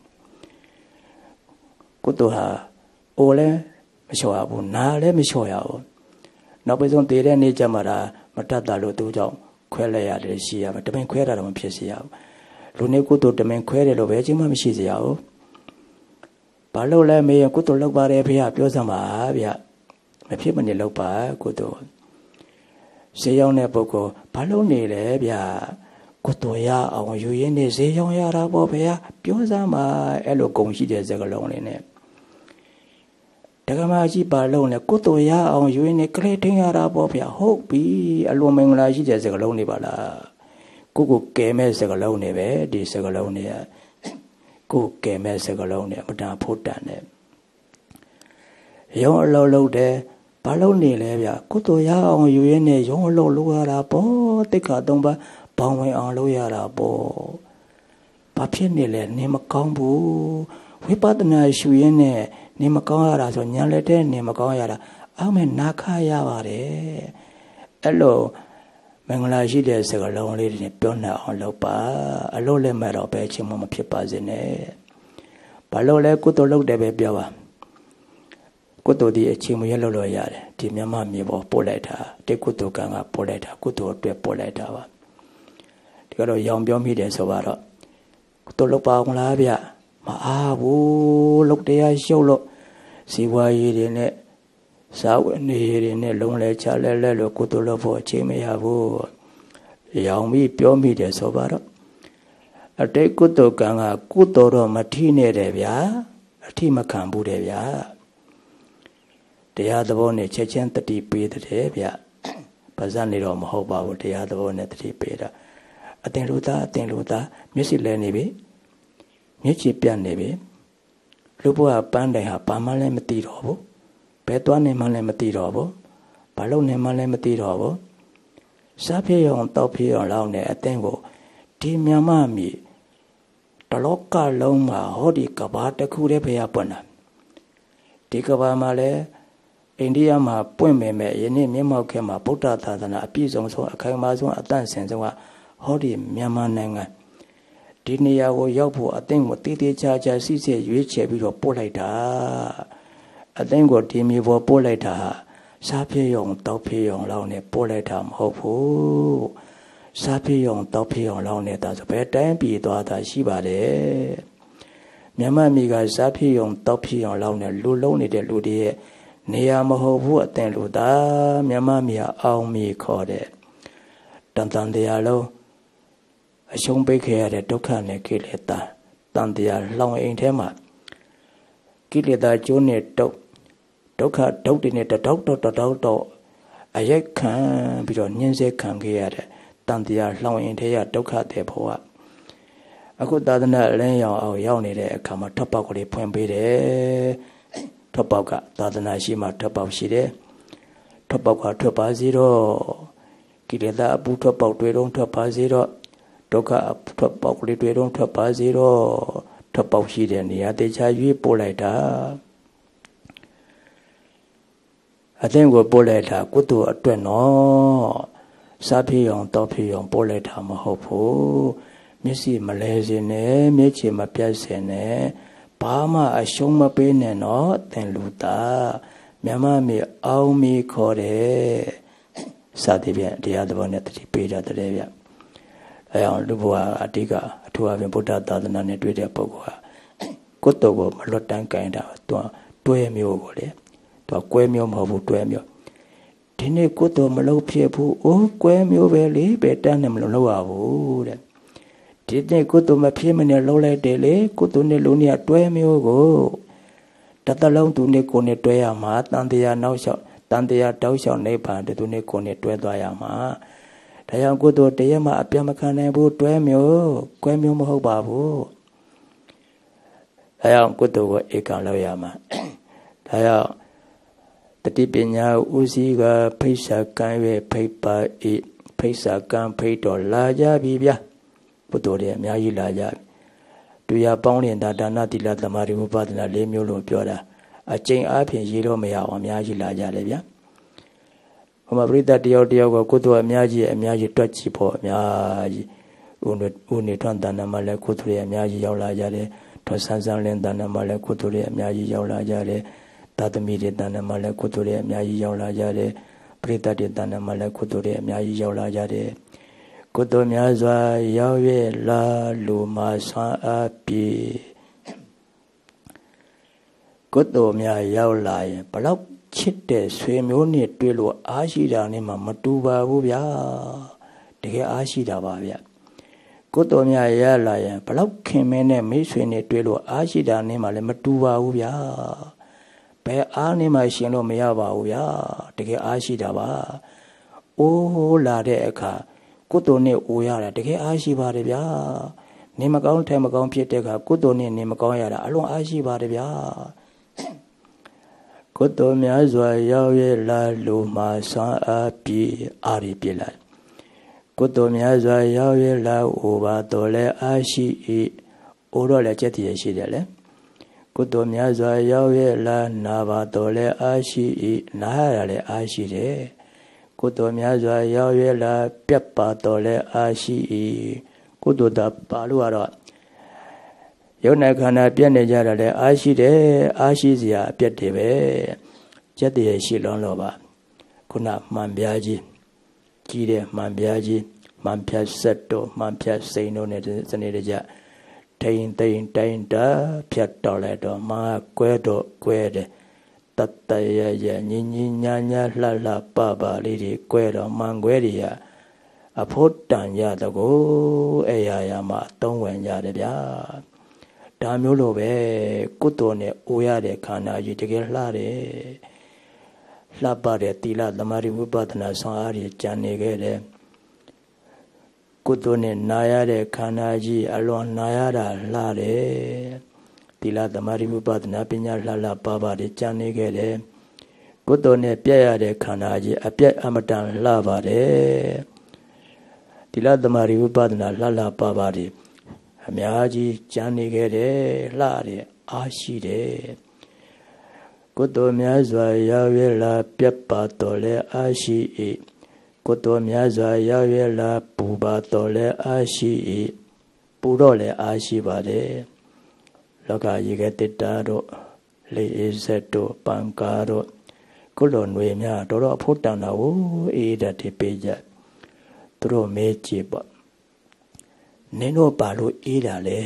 ကုသိုလ်ဟာအိုလဲမလျှော့ရဘူးနာလဲမလျှော့ရဘူးနောက်ပြီးဆုံးတည်တဲ့နေ့ကျမှတာမတတ်တာလို့သူကြောင့်ခွဲလိုက်ရတယ်ရှိရမယ်တမင်ခွဲတာတော့မဖြစ်စေရဘူးလူနေကုသိုလ်တမင်ခွဲတယ်လို့ပဲအချင်းမှမရှိစေရဘူးဘာလို့လဲမေးရင်ကုသိုလ်လုပ်ပါတယ်ဖေဟာပြောစမ်းပါဗျမဖြစ်မနေလုပ်ပါကုသိုလ်ဈေးရောက်တဲ့ပုဂ္ဂိုလ်ဘာလို့နေလဲဗျကုသိုလ်ရအောင်ယူရင်းနေဈေးရောက်ရတာပေါ့ဖေဟာပြောစမ်းပါအဲ့လိုဂုဏ်ရှိတဲ့စကားလုံးလေးနဲ့တက္ကမကြီးပါလုံးနဲ့ကုသိုလ်ရအောင်ယူရင်းနေကလေးထင်းရတာပေါ့ဖေဟုတ်ပြီအလွန်မင်္ဂလာရှိတဲ့စကားလုံးတွေပါလားကိုကိုကဲမဲ့စကားလုံးတွေပဲဒီစကားလုံးတွေကကိုကဲမဲ့စကားလုံးတွေအမတန်ဖို့တန်တယ်ရုံအလုံးလုံးတဲ့ဘာလို့နေလဲဗျကုသိုလ်ရအောင်ယူရင်းနဲ့ရုံအလုံးလုပ်ရတာပေါ့တိက္ခာသုံးပါဘောင်းဝင်အောင်လုပ်ရတာပေါ့ဘာဖြစ်နေလဲနေမကောင်းဘူးဝိပဿနာရှုရင်းနဲ့နေမကောင်းရတာဆိုညာလက်တဲ့နေမကောင်းရတာအောက်မဲ့နာခရပါတယ်အဲ့လိုမင်္ဂလာရှိတဲ့စကားလုံးလေးတွေပြောနေအောင်လုပ်ပါအလို့လည်းမဲ့တော့ပဲအချင်းမမဖြစ်ပါစေနဲ့ဘာလို့လဲကုသိုလ်လုပ်တယ်ပဲပြောပါကုသိုလ်ဒီအချင်းမရလို့လို့ရတယ်ဒီမြမမြေပေါ်ပို့လိုက်တာတိကုသိုလ်ကံကပို့လိုက်တာကုသိုလ်အတွက်ပို့လိုက်တာပါဒီကတော့ရောင်ပြောမိတယ်ဆိုတော့ကုသိုလ်လုပ်ပါအောင်လားဗျမအားဘူးလုပ်တရားရှုပ်လို့ဇီဝရေးတွေနဲ့စာဝတ်နေတွေနဲ့လုံးလဲချလဲလဲလို့ကုသိုလ်လုပ်ဖို့အချိန်မရဘူးရောင်ပြီးပြောမိတယ်ဆိုတော့အတိတ်ကုသိုလ်ကံကကုသိုလ်တော့မထိနဲ့တယ်ဗျာအထိမခံဘူးတယ်ဗျာတရားသဘောနဲ့ချက်ချင်းတတိပေးတယ်ဗျပါဇက်နေတော့မဟုတ်ပါဘူးတရားသဘောနဲ့တတိပေးတာအတင်လူသားအတင်လူသားမျက်စိလဲနေပြီမျက်ခြေပြတ်နေပြီလူဘဝပန်းတိုင်ဟာဘာမှလည်းမသိတော့ဘူးဘယ်သွားနေမှလည်းမသိတော့ဘူးဘာလို့နေမှလည်းမသိတော့ဘူးစားဖြစ်အောင်တောက်ဖြစ်အောင်လောက်နေအတင်းကိုဒီမြန်မာမြေတလောကလုံးမှာဟောဒီကဘာတစ်ခုတည်းဖျားပွင့်တာဒီကဘာမှာလည်းအိန္ဒိယမှာပွင့်ပေမဲ့ယနေ့မြတ်မောက်ခဲမှာဗုဒ္ဓသာသနာအပြည့်စုံဆုံးအခိုင်အမာဆုံးအတန့်စင်ဆုံးကဟောဒီမြန်မာနိုင်ငံတဒီနေရာကိုရောက်ဖို့အသင်ကိုတည်တည်ချာချာစိစိရွေးချယ်ပြီးတော့ပို့လိုက်တာအသင်ကိုဒီမြေပေါ်ပို့လိုက်တာစားပြေရုံတောက်ပြေရုံလောက်နဲ့ပို့လိုက်တာမဟုတ်ဘူးစားပြေရုံတောက်ပြေရုံလောက်နဲ့ဒါဆိုဘယ်တိုင်းပြည်သွားတာရှိပါတယ်မြန်မာပြည်ကစားပြေရုံတောက်ပြေရုံလောက်နဲ့လူလုံးနေတဲ့လူတွေရဲ့နေရာမဟုတ်ဘူးအသင်လူသားမြန်မာပြည်အောင်မီခေါ်တဲ့တန်တန်တရားလုံးအရှုံးပေးခဲ့ရတဲ့ဒုက္ခနဲ့ကိလေသာတန်တရားလောင်အိမ်ထဲမှာကိလေသာကျိုးနဲ့တုတ်ဒုက္ခဒုတ်တွေနဲ့တောက်တောက်တောက်တောက်တော့အယက်ခံပြီးတော့ညှင်းဆဲခံခဲ့ရတဲ့တန်တရားလောင်အိမ်ထဲရဒုက္ခတဲ့ဘဝအခုသာသနာလင်းရောင်အောင်ရောက်နေတဲ့အခါမှာထပ်ပေါက်ကလေးဖွင့်ပေးတယ်ထပ်ပေါက်ကသာသနာရှိမှထပ်ပေါက်ရှိတယ်ထပ်ပေါက်ကထွက်ပါစေတော့ကိလေသာအပူထွက်ပေါက်တွေတော့ထွက်ပါစေတော့ဒုက္ခထွက်ပေါက်ကလေးတွေတော့ထွက်ပါစေတော့ထွက်ပေါက်ရှိတဲ့နေရာတေချာရွေးပို့လိုက်တာအသင်ကိုပို့လိုက်တာကုသိုလ်အတွက်နော်စားပြေအောင်တောက်ပြေအောင်ပို့လိုက်တာမဟုတ်ဘူးမျက်စိမလဲစင်နဲ့မျက်ခြေမပြတ်စင်နဲ့ဘာမှအရှုံးမပေးနဲ့နော်အသင်လူသားမြမမေအောင်မီခေါ်တယ်စသည်ဖြင့်တရားတော်နဲ့တတိပေးကြတဲ့ဗျအဲအောင်လူဘဝအတိကအထူးအပြင်ဗုဒ္ဓသာသနာနဲ့တွေ့တဲ့ပုဂ္ဂိုလ်ဟာကုသိုလ်ကိုမလွတ်တမ်းကြင်တာသူတွဲမျိုးကိုလေသူကွဲမျိုးမဟုတ်ဘူးတွဲမျိုးဒီနေ့ကုသိုလ်မလုပ်ဖြစ်ဘူးအိုးကွဲမျိုးပဲလေပဲတန်းနဲ့မလုပ်ရဘူးတဲ့ဒီနေ့ကုသိုလ်မဖြစ်မနဲ့လုပ်လိုက်တယ်လေကုသိုလ်နဲ့လူနဲ့တွဲမျိုးကိုတတလုံးသူနဲ့ကိုယ်နဲ့တွဲရမှာတန်တရားနောက်လျှောက်တန်တရားတောက်လျှောက်နိဗ္ဗာန်သူနဲ့ကိုယ်နဲ့တွဲသွားရမှာဒါကြောင့်ကုသိုလ်တရားမှာအပြတ်မခံနိုင်ဘူးတွဲမျိုးကွဲမျိုးမဟုတ်ပါဘူးဒါကြောင့်ကုသိုလ်ကိုဧကံလုပ်ရမှာဒါကြောင့်တတိပညာဥစည်းကဖိစ္ဆာကံ၍ဖိတ်ပါ၏ဖိစ္ဆာကံဖိတ်တော်လာကြပြီဗျာပုတ္တတွေအများကြီးလာကြပြီတူရပေါင်းရင်ဒါဒါနတိလသမာဓိဝိပဿနာ၄မျိုးလို့ပြောတာအကျင့်အားဖြင့်ရေးတော့မရအောင်အများကြီးလာကြတယ်ဗျာဟိုမှာပြိတ္တတယောက်တယောက်ကကုသိုလ်အများကြီးအများကြီးတွက်ကြည့်ဖို့အများကြီးဥနေဥနေထွန်းတဏ္ဍမှာလည်းကုသိုလ်တွေအများကြီးရောက်လာကြတယ်ထွန်းဆန်းဆန်းလင်းတဏ္ဍမှာလည်းကုသိုလ်တွေအများကြီးရောက်လာကြတယ်သာသမီတွေတဏ္ဍမှာလည်းကုသိုလ်တွေအများကြီးရောက်လာကြတယ်ပရိသတ်တွေတဏ္ဍမှာလည်းကုသိုလ်တွေအများကြီးရောက်လာကြတယ်ကုသိုလ်များစွာရောက်ရဲ့လာလူမှာဆွမ်းအားပြေကုသိုလ်များရောက်လာရင်ဘလောက်ချစ်တဲ့ဆွေမျိုးနဲ့တွေ့လို့အားရှိတာနဲ့မှမတူပါဘူးဗျာတကယ်အားရှိတာပါဗျာကုသိုလ်များရလာရင်ဘလောက်ခင်မင်းနဲ့မိတ်ဆွေနဲ့တွေ့လို့အားရှိတာနဲ့မှလည်းမတူပါဘူးဗျာဘယ်အားနဲ့မှရှင်လို့မရပါဘူးဗျာတကယ်အားရှိတာပါအိုးလာတဲ့အခါကုသိုလ်နဲ့အိုရတာတကယ်အားရှိပါတယ်ဗျာနေမကောင်းထဲမကောင်းဖြစ်တဲ့အခါကုသိုလ်နဲ့နေမကောင်းရတာအလွန်အားရှိပါတယ်ဗျာကုသိုလ်များစွာရောက်ရဲ့လာလူမှာဆွမ်းအားပြေအားရပြလာကုသိုလ်များစွာရောက်ရဲ့လာအိုပါတော်လဲအားရှိ၏အိုတော့လည်းကြက်တည်းရှိတယ်လေကုသိုလ်များစွာရောက်ရဲ့လာနာပါတော်လဲအားရှိ၏နားရလည်းအားရှိတယ်ကုသိုလ်များစွာရောက်ရဲ့လာပြတ်ပါတော်လဲအားရှိ၏ကုသိုလ်တာပါလို့ကတော့ယုံနာခန္ဓာပြည့်နေကြတာလဲအားရှိတယ်အားရှိစရာအပြတ်တွေပဲကျက်တည်းရှိလွန်လို့ပါခုနမှန်ပြားကြီးကြီးတဲ့မှန်ပြားကြီးမှန်ဖြတ်ဆက်တော့မှန်ဖြတ်စိန်တို့နဲ့စနေတကြထိန်သိန်တိုင်းတာဖြတ်တော်လိုက်တော့မာကွဲတော့ကွဲတယ်တတ်တရရညင်ညင်ညာညာလှလှပပလေးတွေကွဲတော့မှန်ကွဲတွေရအဖို့တန်ရတကိုအဲ့ရရမှာသုံးဝင်ကြတယ်ဗျာဒါမျိုးလိုပဲကုသိုလ်နဲ့အိုရတဲ့ခန္ဓာကြီးတကယ်လှတယ်လှပတဲ့သီလသမာဓိဝိပဿနာဆွမ်းအားတွေကျန်နေခဲ့တယ်ကုသိုလ်နဲ့နာရတဲ့ခန္ဓာကြီးအလွန်နာရတာလှတယ်သီလသမာဓိဝိပဿနာပညာလှလှပပတွေကျန်နေခဲ့တယ်ကုသိုလ်နဲ့ပြည့်ရတဲ့ခန္ဓာကြီးအပြည့်အမတန်လှပါတယ်သီလသမာဓိဝိပဿနာလှလှပပတွေအများကြီးကျန်နေခဲ့တယ်လှတယ်အားရှိတယ်ကုသိုလ်များစွာရောက်ရလာပြတ်ပါတော်လဲအားရှိ၏ကုသိုလ်များစွာရောက်ရလာပူပါတော်လဲအားရှိ၏ပူတော့လေအားရှိပါတယ်လောကကြီးကတစ်တာတို့လေအေးဆက်တို့ပန်ကာတို့ကုလိုຫນွေများတော်တော်အဖို့တန်တာကိုအေးဓာတ်တွေပေးကြသူတို့မဲကြည့်ပေါ့နင်းတို့ပါလို့အေးတာလေ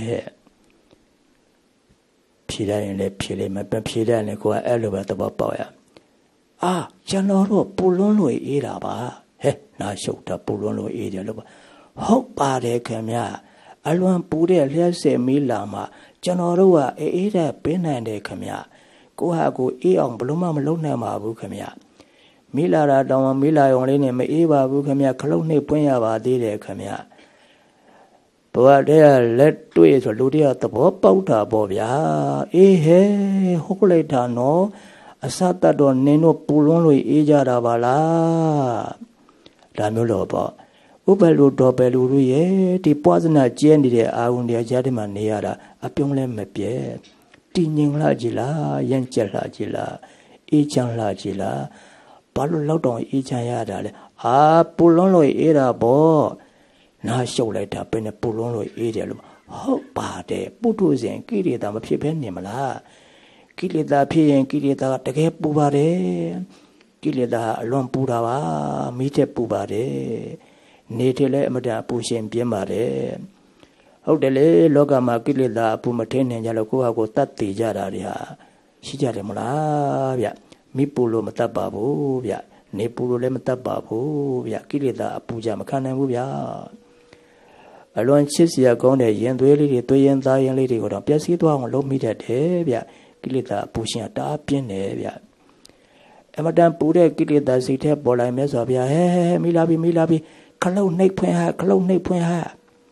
ဖြေတိုင်းလည်းဖြေလိမ့်မယ်ပြန်ဖြေတိုင်းလည်းကိုကအဲ့လိုပဲသဘောပေါက်ရအာကျွန်တော်တို့ပူလွန်းလို့အေးတာပါဟဲ့နာရှုပ်တာပူလွန်းလို့အေးတယ်လို့ပါဟုတ်ပါတယ်ခင်ဗျအလွန်ပူတဲ့လျှက်စဲမီးလာမှာကျွန်တော်တို့ကအေးအေးတဲ့ပေးနိုင်တယ်ခင်ဗျကိုဟာကိုအေးအောင်ဘလို့မှမလုပ်နိုင်ပါဘူးခင်ဗျမီးလာတာတောင်မီးလာရုံလေးနဲ့မအေးပါဘူးခင်ဗျခလုတ်နှိပ်ပွင့်ရပါသေးတယ်ခင်ဗျဘဝတည်းကလက်တွေ့ဆိုလူတည်းကသဘောပေါက်တာပေါ့ဗျာအေးဟဲဟုတ်လိုက်တာနော်အစတတ်တော့နင်းတို့ပူလွန်းလို့အေးကြတာပါလားဒါမျိုးတော့ပေါ့ဥပလူတော်ပဲလူတို့ရဲ့ဒီပွားစနာကျဲနေတဲ့အာဝုန်တရားကြားထဲမှာနေရတာအပြုံးလဲမပြဲတည်ငြိမ်လှကြည်လားရင့်ကျက်လှကြည်လားအေးချမ်းလှကြည်လားဘာလို့လောက်တော့အေးချမ်းရတာလဲအာပူလွန်းလို့အေးတာပေါ့နားရှုပ်လိုက်တာပဲနဲ့ပူလွန်းလို့အေးတယ်လို့ဟုတ်ပါတယ်ပုထုဇဉ်ကိလေသာမဖြစ်ဘဲနေမလားကိလေသာဖြစ်ရင်ကိလေသာတကယ်ပူပါတယ်ကိလေသာအလွန်ပူတာပါမိတဲ့ပူပါတယ်နေထလဲအမတန်ပူရှင်ပြင်းပါတယ်ဟုတ်တယ်လေလောကမှာကိလေသာအပူမထင်းနိုင်ကြလို့ကိုယ့်ဟာကိုယ်တတ်တည်ကြတာတွေဟာရှိကြတယ်မလားဗျမိပူလို့မတတ်ပါဘူးဗျနေပူလို့လည်းမတတ်ပါဘူးဗျကိလေသာအပူကြမခံနိုင်ဘူးဗျအလွန်ချစ်စရာကောင်းတဲ့ရင်သွေးလေးတွေသွေးရင်သားရင်လေးတွေကိုတော့ပျက်စီးသွားအောင်လုပ်မိတတ်တယ်ဗျကိလေသာအပူရှင်တားပြင်းတယ်ဗျအမတန်ပူတဲ့ကိလေသာစိတ်ထဲပေါ်လာမြတ်စွာဘုရားဟဲဟဲမိလာပြီမိလာပြီခလုတ်နှိပ်ဖွင့်ဟာခလုတ်နှိပ်ဖွင့်ဟာ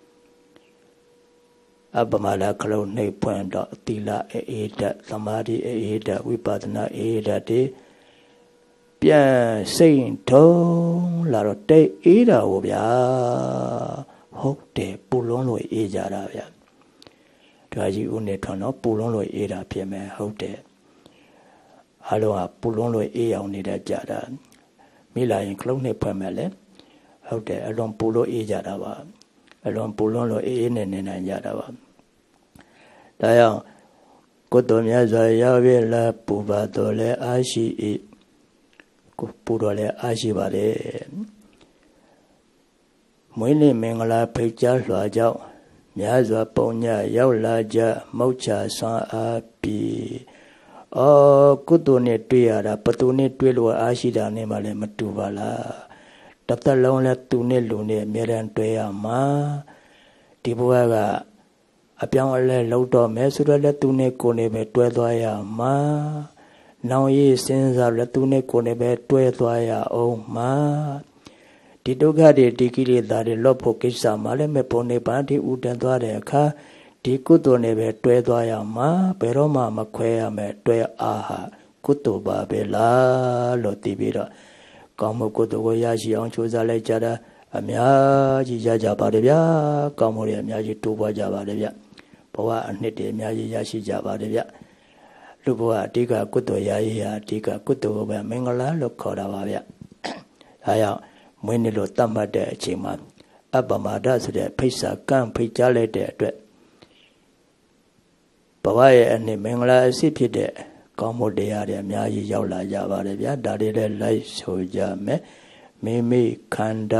အပမလာခလုတ်နှိပ်ဖွင့်တော့သီလအေးဓာတ်သမာဓိအေးဓာတ်ဝိပဿနာအေးဓာတ်တွေပြန်စိတ်ထုံးလာတော့တိတ်အေးတာဟိုဗျာဟုတ်တယ်ပူလုံးလို့အေးကြတာဗျာဒွါကြီးဦးနေထွန်းတော့ပူလုံးလို့အေးတာဖြစ်မယ်ဟုတ်တယ်အလုံးကပူလုံးလို့အေးအောင်နေတတ်ကြတာမိလာရင်ခလုတ်နှိပ်ဖွင့်မယ်လေဟုတ်တယ်အလွန်ပူလို့အေးကြတာပါအလွန်ပူလွန်းလို့အေးအေးနေနေနိုင်ကြတာပါဒါကြောင့်ကိုယ်တော်မြတ်စွာရောက်ပြီလားပူပါတော်လဲအားရှိ၏ကိုပူတော်လဲအားရှိပါလေမွေးနေ့မင်္ဂလာဖိတ်ကြားလွှာကြောင့်များစွာပုံညရောက်လာကြမောက်ချဆွမ်းအားပြီးအော်ကုသိုလ်နဲ့တွေ့ရတာဘသူနဲ့တွေ့လို့အားရှိတာနဲ့မှလည်းမတူပါလားတသက်လုံးလဲသူနဲ့လူနဲ့အမြဲတမ်းတွေ့ရမှာဒီဘဝကအပြောင်းအလဲလောက်တော့မယ်ဆိုတော့လဲသူနဲ့ကိုယ်နဲ့ပဲတွဲသွားရမှာနောင်ရေးစဉ်းစားလဲသူနဲ့ကိုယ်နဲ့ပဲတွဲသွားရအောင်မှာဒီဒုက္ခတွေဒီကိလေသာတွေလော့ဖို့ကိစ္စမှလည်းမပုံနေပါဒီဥတန်သွားတဲ့အခါဒီကုသိုလ်နဲ့ပဲတွဲသွားရမှာဘယ်တော့မှမခွဲရမယ်တွဲအားဟာကုသိုလ်ပါပဲလားလို့သိပြီးတော့ကောင်းမှုကုသိုလ်ကိုရရှိအောင်ကြိုးစားလိုက်ကြတာအများကြီးရကြပါတယ်ဗျာကောင်းမှုတွေအများကြီးတိုးပွားကြပါတယ်ဗျဘဝအနှစ်တွေအများကြီးရရှိကြပါတယ်ဗျလူဘဝအဓိကကုသိုလ်ရရေးဟာအဓိကကုသိုလ်ကိုပဲမင်္ဂလာလို့ခေါ်တာပါဗျဒါကြောင့်မွေးနေ့လို့သတ်မှတ်တဲ့အချိန်မှာအပ္ပမဒဆိုတဲ့ဖိတ်စာကန့်ဖိတ်ကြားလိုက်တဲ့အတွက်ဘဝရဲ့အနှစ်မင်္ဂလာအစစ်ဖြစ်တဲ့ကောင်းမှုတရားတွေအများကြီးရောက်လာကြပါတယ်ဗျာဒါတွေလည်းလိုက်ဆိုကြမယ်မိမိခန္ဓာ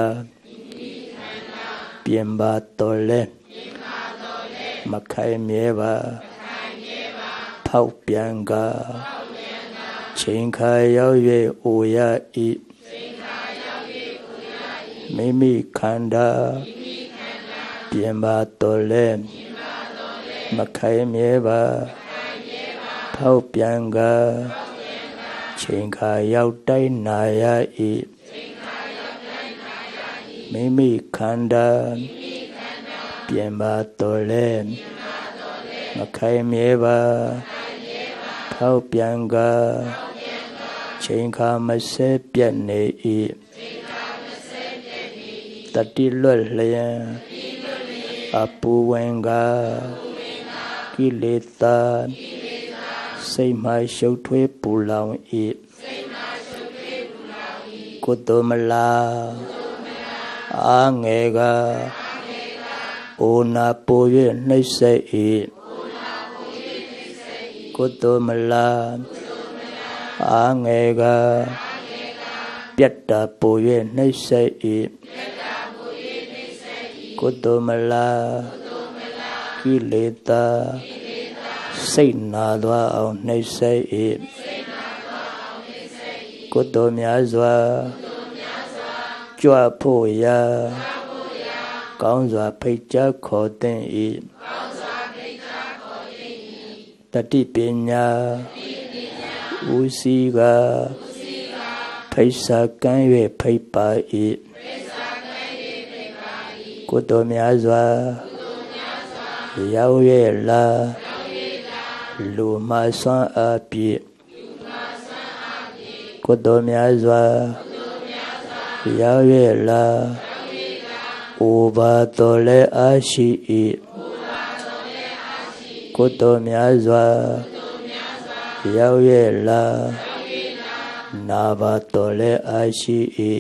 ပြင်ပါတော်လဲမခိုင်မြဲပါဖောက်ပြန်ကချိန်ခါရောက်၍အိုရဤမိမိခန္ဓာပြင်ပါတော်လဲမခိုင်မြဲပါဖောက်ပြန်ကချိန်ခါရောက်တိုင်းနာရ၏မိမိခန္ဓာပြင်ပါတော်လဲမခိုင်မြဲပါဖောက်ပြန်ကချိန်ခါမဆဲပြတ်နေ၏တတိလွတ်လျင်အပူဝင်ကကိလေသာစိတ်မှရှုပ်ထွေးပူလောင်၏ကုသိုလ်မလားအာငယ်ကအိုနာပို၍နှိမ့်ဆက်၏ကုသိုလ်မလားအာငယ်ကပြတ်တာပို၍နှိမ့်ဆက်၏ကုသိုလ်မလားကိလေသာစိတ်နာသွားအောင်နှိမ့်ဆက်၏ကုသိုလ်များစွာကြွဖို့ရာကောင်းစွာဖိတ်ကြားခေါ်သင့်၏တတိပညာဦးစီးကဖိတ်စာကမ်း၍ဖိတ်ပါ၏ကုသိုလ်များစွာရောက်၍လာလူမဆွမ်းအားဖြင့်ကုသိုလ်များစွာရောက်၍လာဥပါတော်လည်းအားရှိ၏ကုသိုလ်များစွာရောက်၍လာနာဘာတော်လည်းအားရှိ၏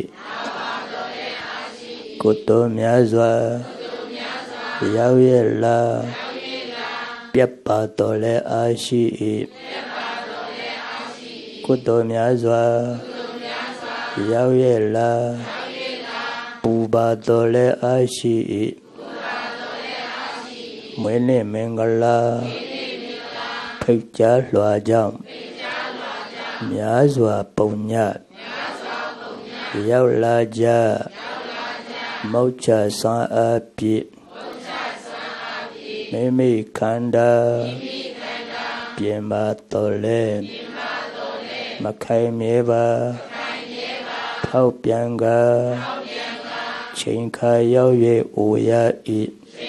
ကုသိုလ်များစွာရောက်၍လာပြတ်ပါတော်လည်းအားရှိ၏ကုသိုလ်များစွာရောက်၍လာပူပါတော်လည်းအားရှိ၏မွေးနေ့မင်္ဂလာဖိတ်ကြားလွှာကြောင့်များစွာပုံညရောက်လာကြမောက္ခဆွမ်းအားဖြင့်မိမိခန္ဓာပြင်ပါတော်လဲမခိုင်မြဲပါဖောက်ပြန်ကချိန်ခါရောက်၍အိုရ၏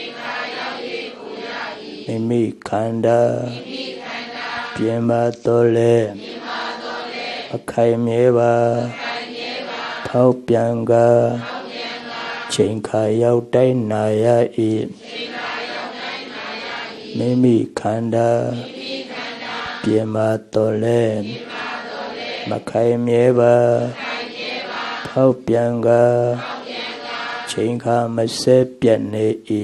မိမိခန္ဓာပြင်ပါတော်လဲမခိုင်မြဲပါဖောက်ပြန်ကချိန်ခါရောက်တိုင်းနာရ၏မိမိခန္ဓာပြင်ပါတော်လဲမခိုင်မြဲပါဖောက်ပြန်ကချိန်ခါမစဲပြတ်နေ၏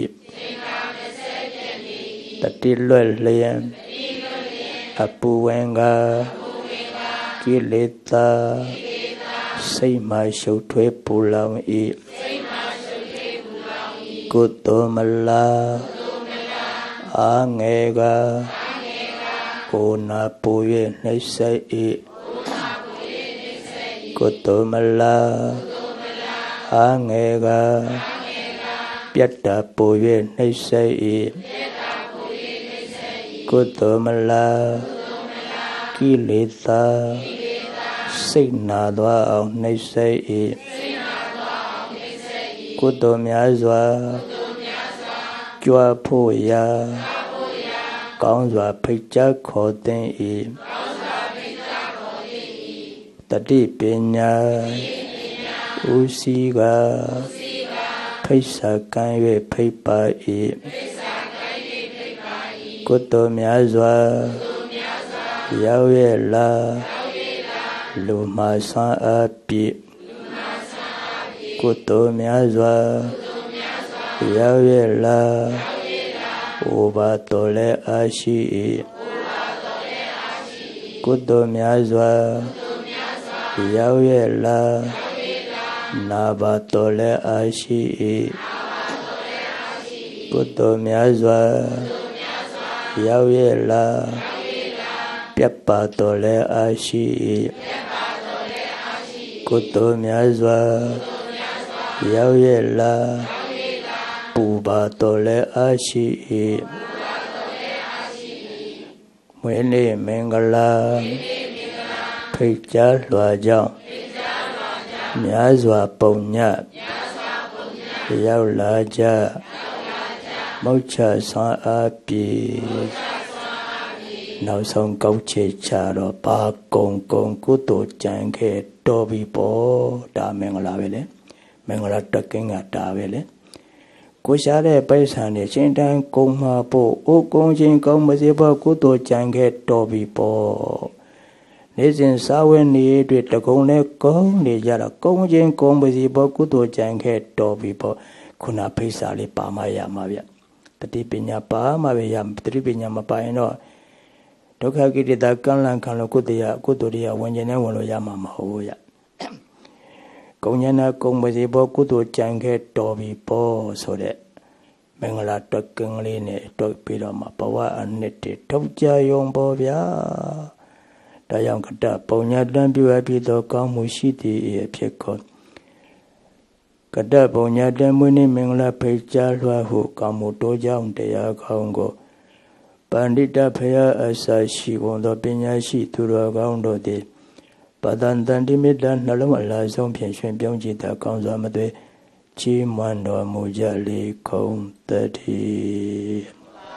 တတိလွတ်လျင်အပူဝင်ကကိလေသာစိတ်မှရှုပ်ထွေးပူလောင်၏ကုသိုလ်မလားအာငယ်ကကိုနာပူ၍နှိမ့်ဆက်၏ကုသိုလ်မလားအာငယ်ကပြတ်တာပူ၍နှိမ့်ဆက်၏ကုသိုလ်မလားကိလေသာစိတ်နာသွားအောင်နှိမ့်ဆက်၏ကုသိုလ်များစွာကြွဖို့ရာကောင်းစွာဖိတ်ကြားခေါ်သင့်၏တတိပညာဦးစီးကဖိတ်စာကမ်း၍ဖိတ်ပါ၏ကုသိုလ်များစွာရောက်၍လာလူမဆွမ်းအားဖြင့်ကုသိုလ်များစွာရောက်၍လာဥပါတော်လည်းအားရှိ၏ကုသိုလ်များစွာရောက်၍လာနာဘာတော်လည်းအားရှိ၏ကုသိုလ်များစွာရောက်၍လာပြတ်ပါတော်လည်းအားရှိ၏ကုသိုလ်များစွာရောက်၍လာပူပါတော်လည်းအားရှိ၏မွေးနေ့မင်္ဂလာဖိတ်ကြားလွှာကြောင့်များစွာပုံညရောက်လာကြမောက္ခဆွမ်းအားဖြင့်နောက်ဆုံးကောက်ချေချတော့ပါကုံကုံကုသိုလ်ကြံခဲ့တော်ပြီပေါ့ဒါမင်္ဂလာပဲလေမင်္ဂလာတက်ကင်းကဒါပဲလေကိုရှားတဲ့ပိုက်ဆံနဲ့ရှင်တန်းကုံမှာပို့အိုကုံချင်းကောင်းမစေဖို့ကုသိုလ်ကြံခဲ့တော်ပြီပေါ့နေ့စဉ်စာဝတ်နေတွေ့တကုံနဲ့ကောင်းနေကြတာကုံချင်းကုံမစီဖို့ကုသိုလ်ကြံခဲ့တော်ပြီပေါ့ခုနဖိတ်စာလေးပါမရမှာဗျတိပညာပါမှပဲရတတိပညာမပါရင်တော့ဒုက္ခကိရိတာကံလံခံလို့ကုတ္တရကုတ္တရိယဝင်ခြင်းနဲ့ဝင်လို့ရမှာမဟုတ်ရကုံဉဏကုံမစီဘောကုသိုလ်ကြံခဲ့တော်ပြီပေါ်ဆိုတဲ့မင်္ဂလာတွက်ကင်းလေးနဲ့တွက်ပြီးတော့မှဘဝအနှစ်တည်းထုတ်ကြယုံပေါ်ဗျာဒါကြောင့်ကတ္တပုံညာတံပြုအပ်ပြီးသောကောင်းမှုရှိသည်အဖြစ်ကိုကတ္တပုံညာတံမွေးနေ့မင်္ဂလာဖိတ်ကြားလွှာဟုကောင်းမှုတိုးကြောင်းတရားကောင်းကိုပန္တိတဖယာအစရှိကုန်သောပညာရှိသူတော်ကောင်းတို့သည်ပဒံတန်တိမေတ္တာနှလုံးအလားဆုံးဖြင့်ရှင်ပြုံးကြည်သာကောင်းစွာမသွေချီးမွမ်းတော်မူကြလေကုန်သတည်း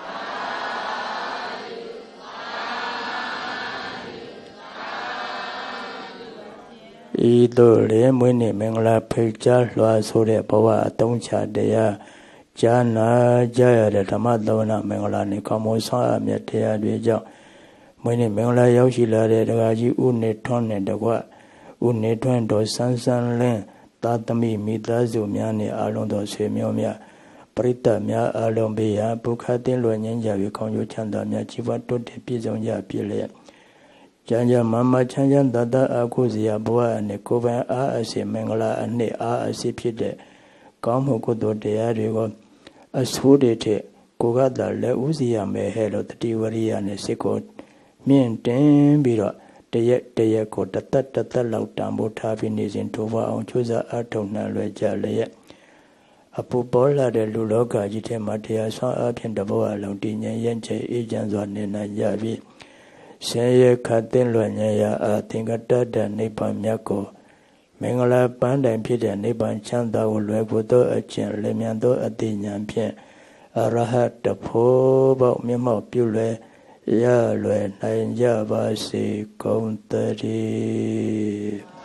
ဤသို့လေမွေးနေ့မင်္ဂလာဖိတ်ကြားလွှာဆိုတဲ့ဘဝအသုံးချတရားကြားနာကြရတဲ့ဓမ္မသဝနာမင်္ဂလာနေကောင်းမွန်ဆောင်အပ်မြတ်တရားတွေကြောင့်မွေးနေ့မင်္ဂလာရောက်ရှိလာတဲ့တရားကြီးဥနေထွန်းနဲ့တကွဥနေထွန်းတော်ဆန်းဆန်းလင်းသာသမီမိသားစုများနဲ့အာလုံးသောဆွေမျိုးများပရိသတ်များအာလုံးဘေးရာဘုခတင်လွယ်ငြိမ်းကြပြီးကောင်းကျိုးချမ်းသာများជីវတိုးတက်ပြည့်စုံကြပြည့်လျက်ကျမ်းကျမ်းမမချမ်းချမ်းသာသာအခုစရာဘဝနဲ့ကိုယ်ပိုင်အားအစီမင်္ဂလာအနှစ်အားအစီဖြစ်တဲ့ကောင်းမှုကုသိုလ်တရားတွေကိုအဆိုးတွေထက်ကိုယ်ကသာလက်ဦးစီရမယ်ဟဲ့လို့တတိဝရိယနဲ့စိတ်ကိုမြင့်တင်ပြီးတော့တရက်တရက်ကိုတသက်တသက်လောက်တန်ဖိုးထားပြီးနေစဉ်ထိုးပွားအောင်ကြိုးစားအထောက်နှံလွယ်ကြလျက်အပူပေါ်လာတဲ့လူလောကကြီးထဲမှာတရားဆောင်အဖြစ်တဘောအလုံးတည်ငြိမ်ရင်ချေအေးချမ်းစွာနေနိုင်ကြပြီးဆင်းရဲခတ်သိမ်းလွယ်ငြိမ်းရာအသင်္ကတတ္တနိဗ္ဗာန်မြတ်ကိုမင်္ဂလာပန်းတိုင်ဖြစ်တဲ့နိဗ္ဗာန်ချမ်းသာကိုလွယ်ကူသောအကျင့်လျင်မြန်သောအသိဉာဏ်ဖြင့်အရဟတဖို့ပေါမျက်မှောက်ပြုလွယ်ရလွယ်နိုင်ကြပါစေကုန်သတည်း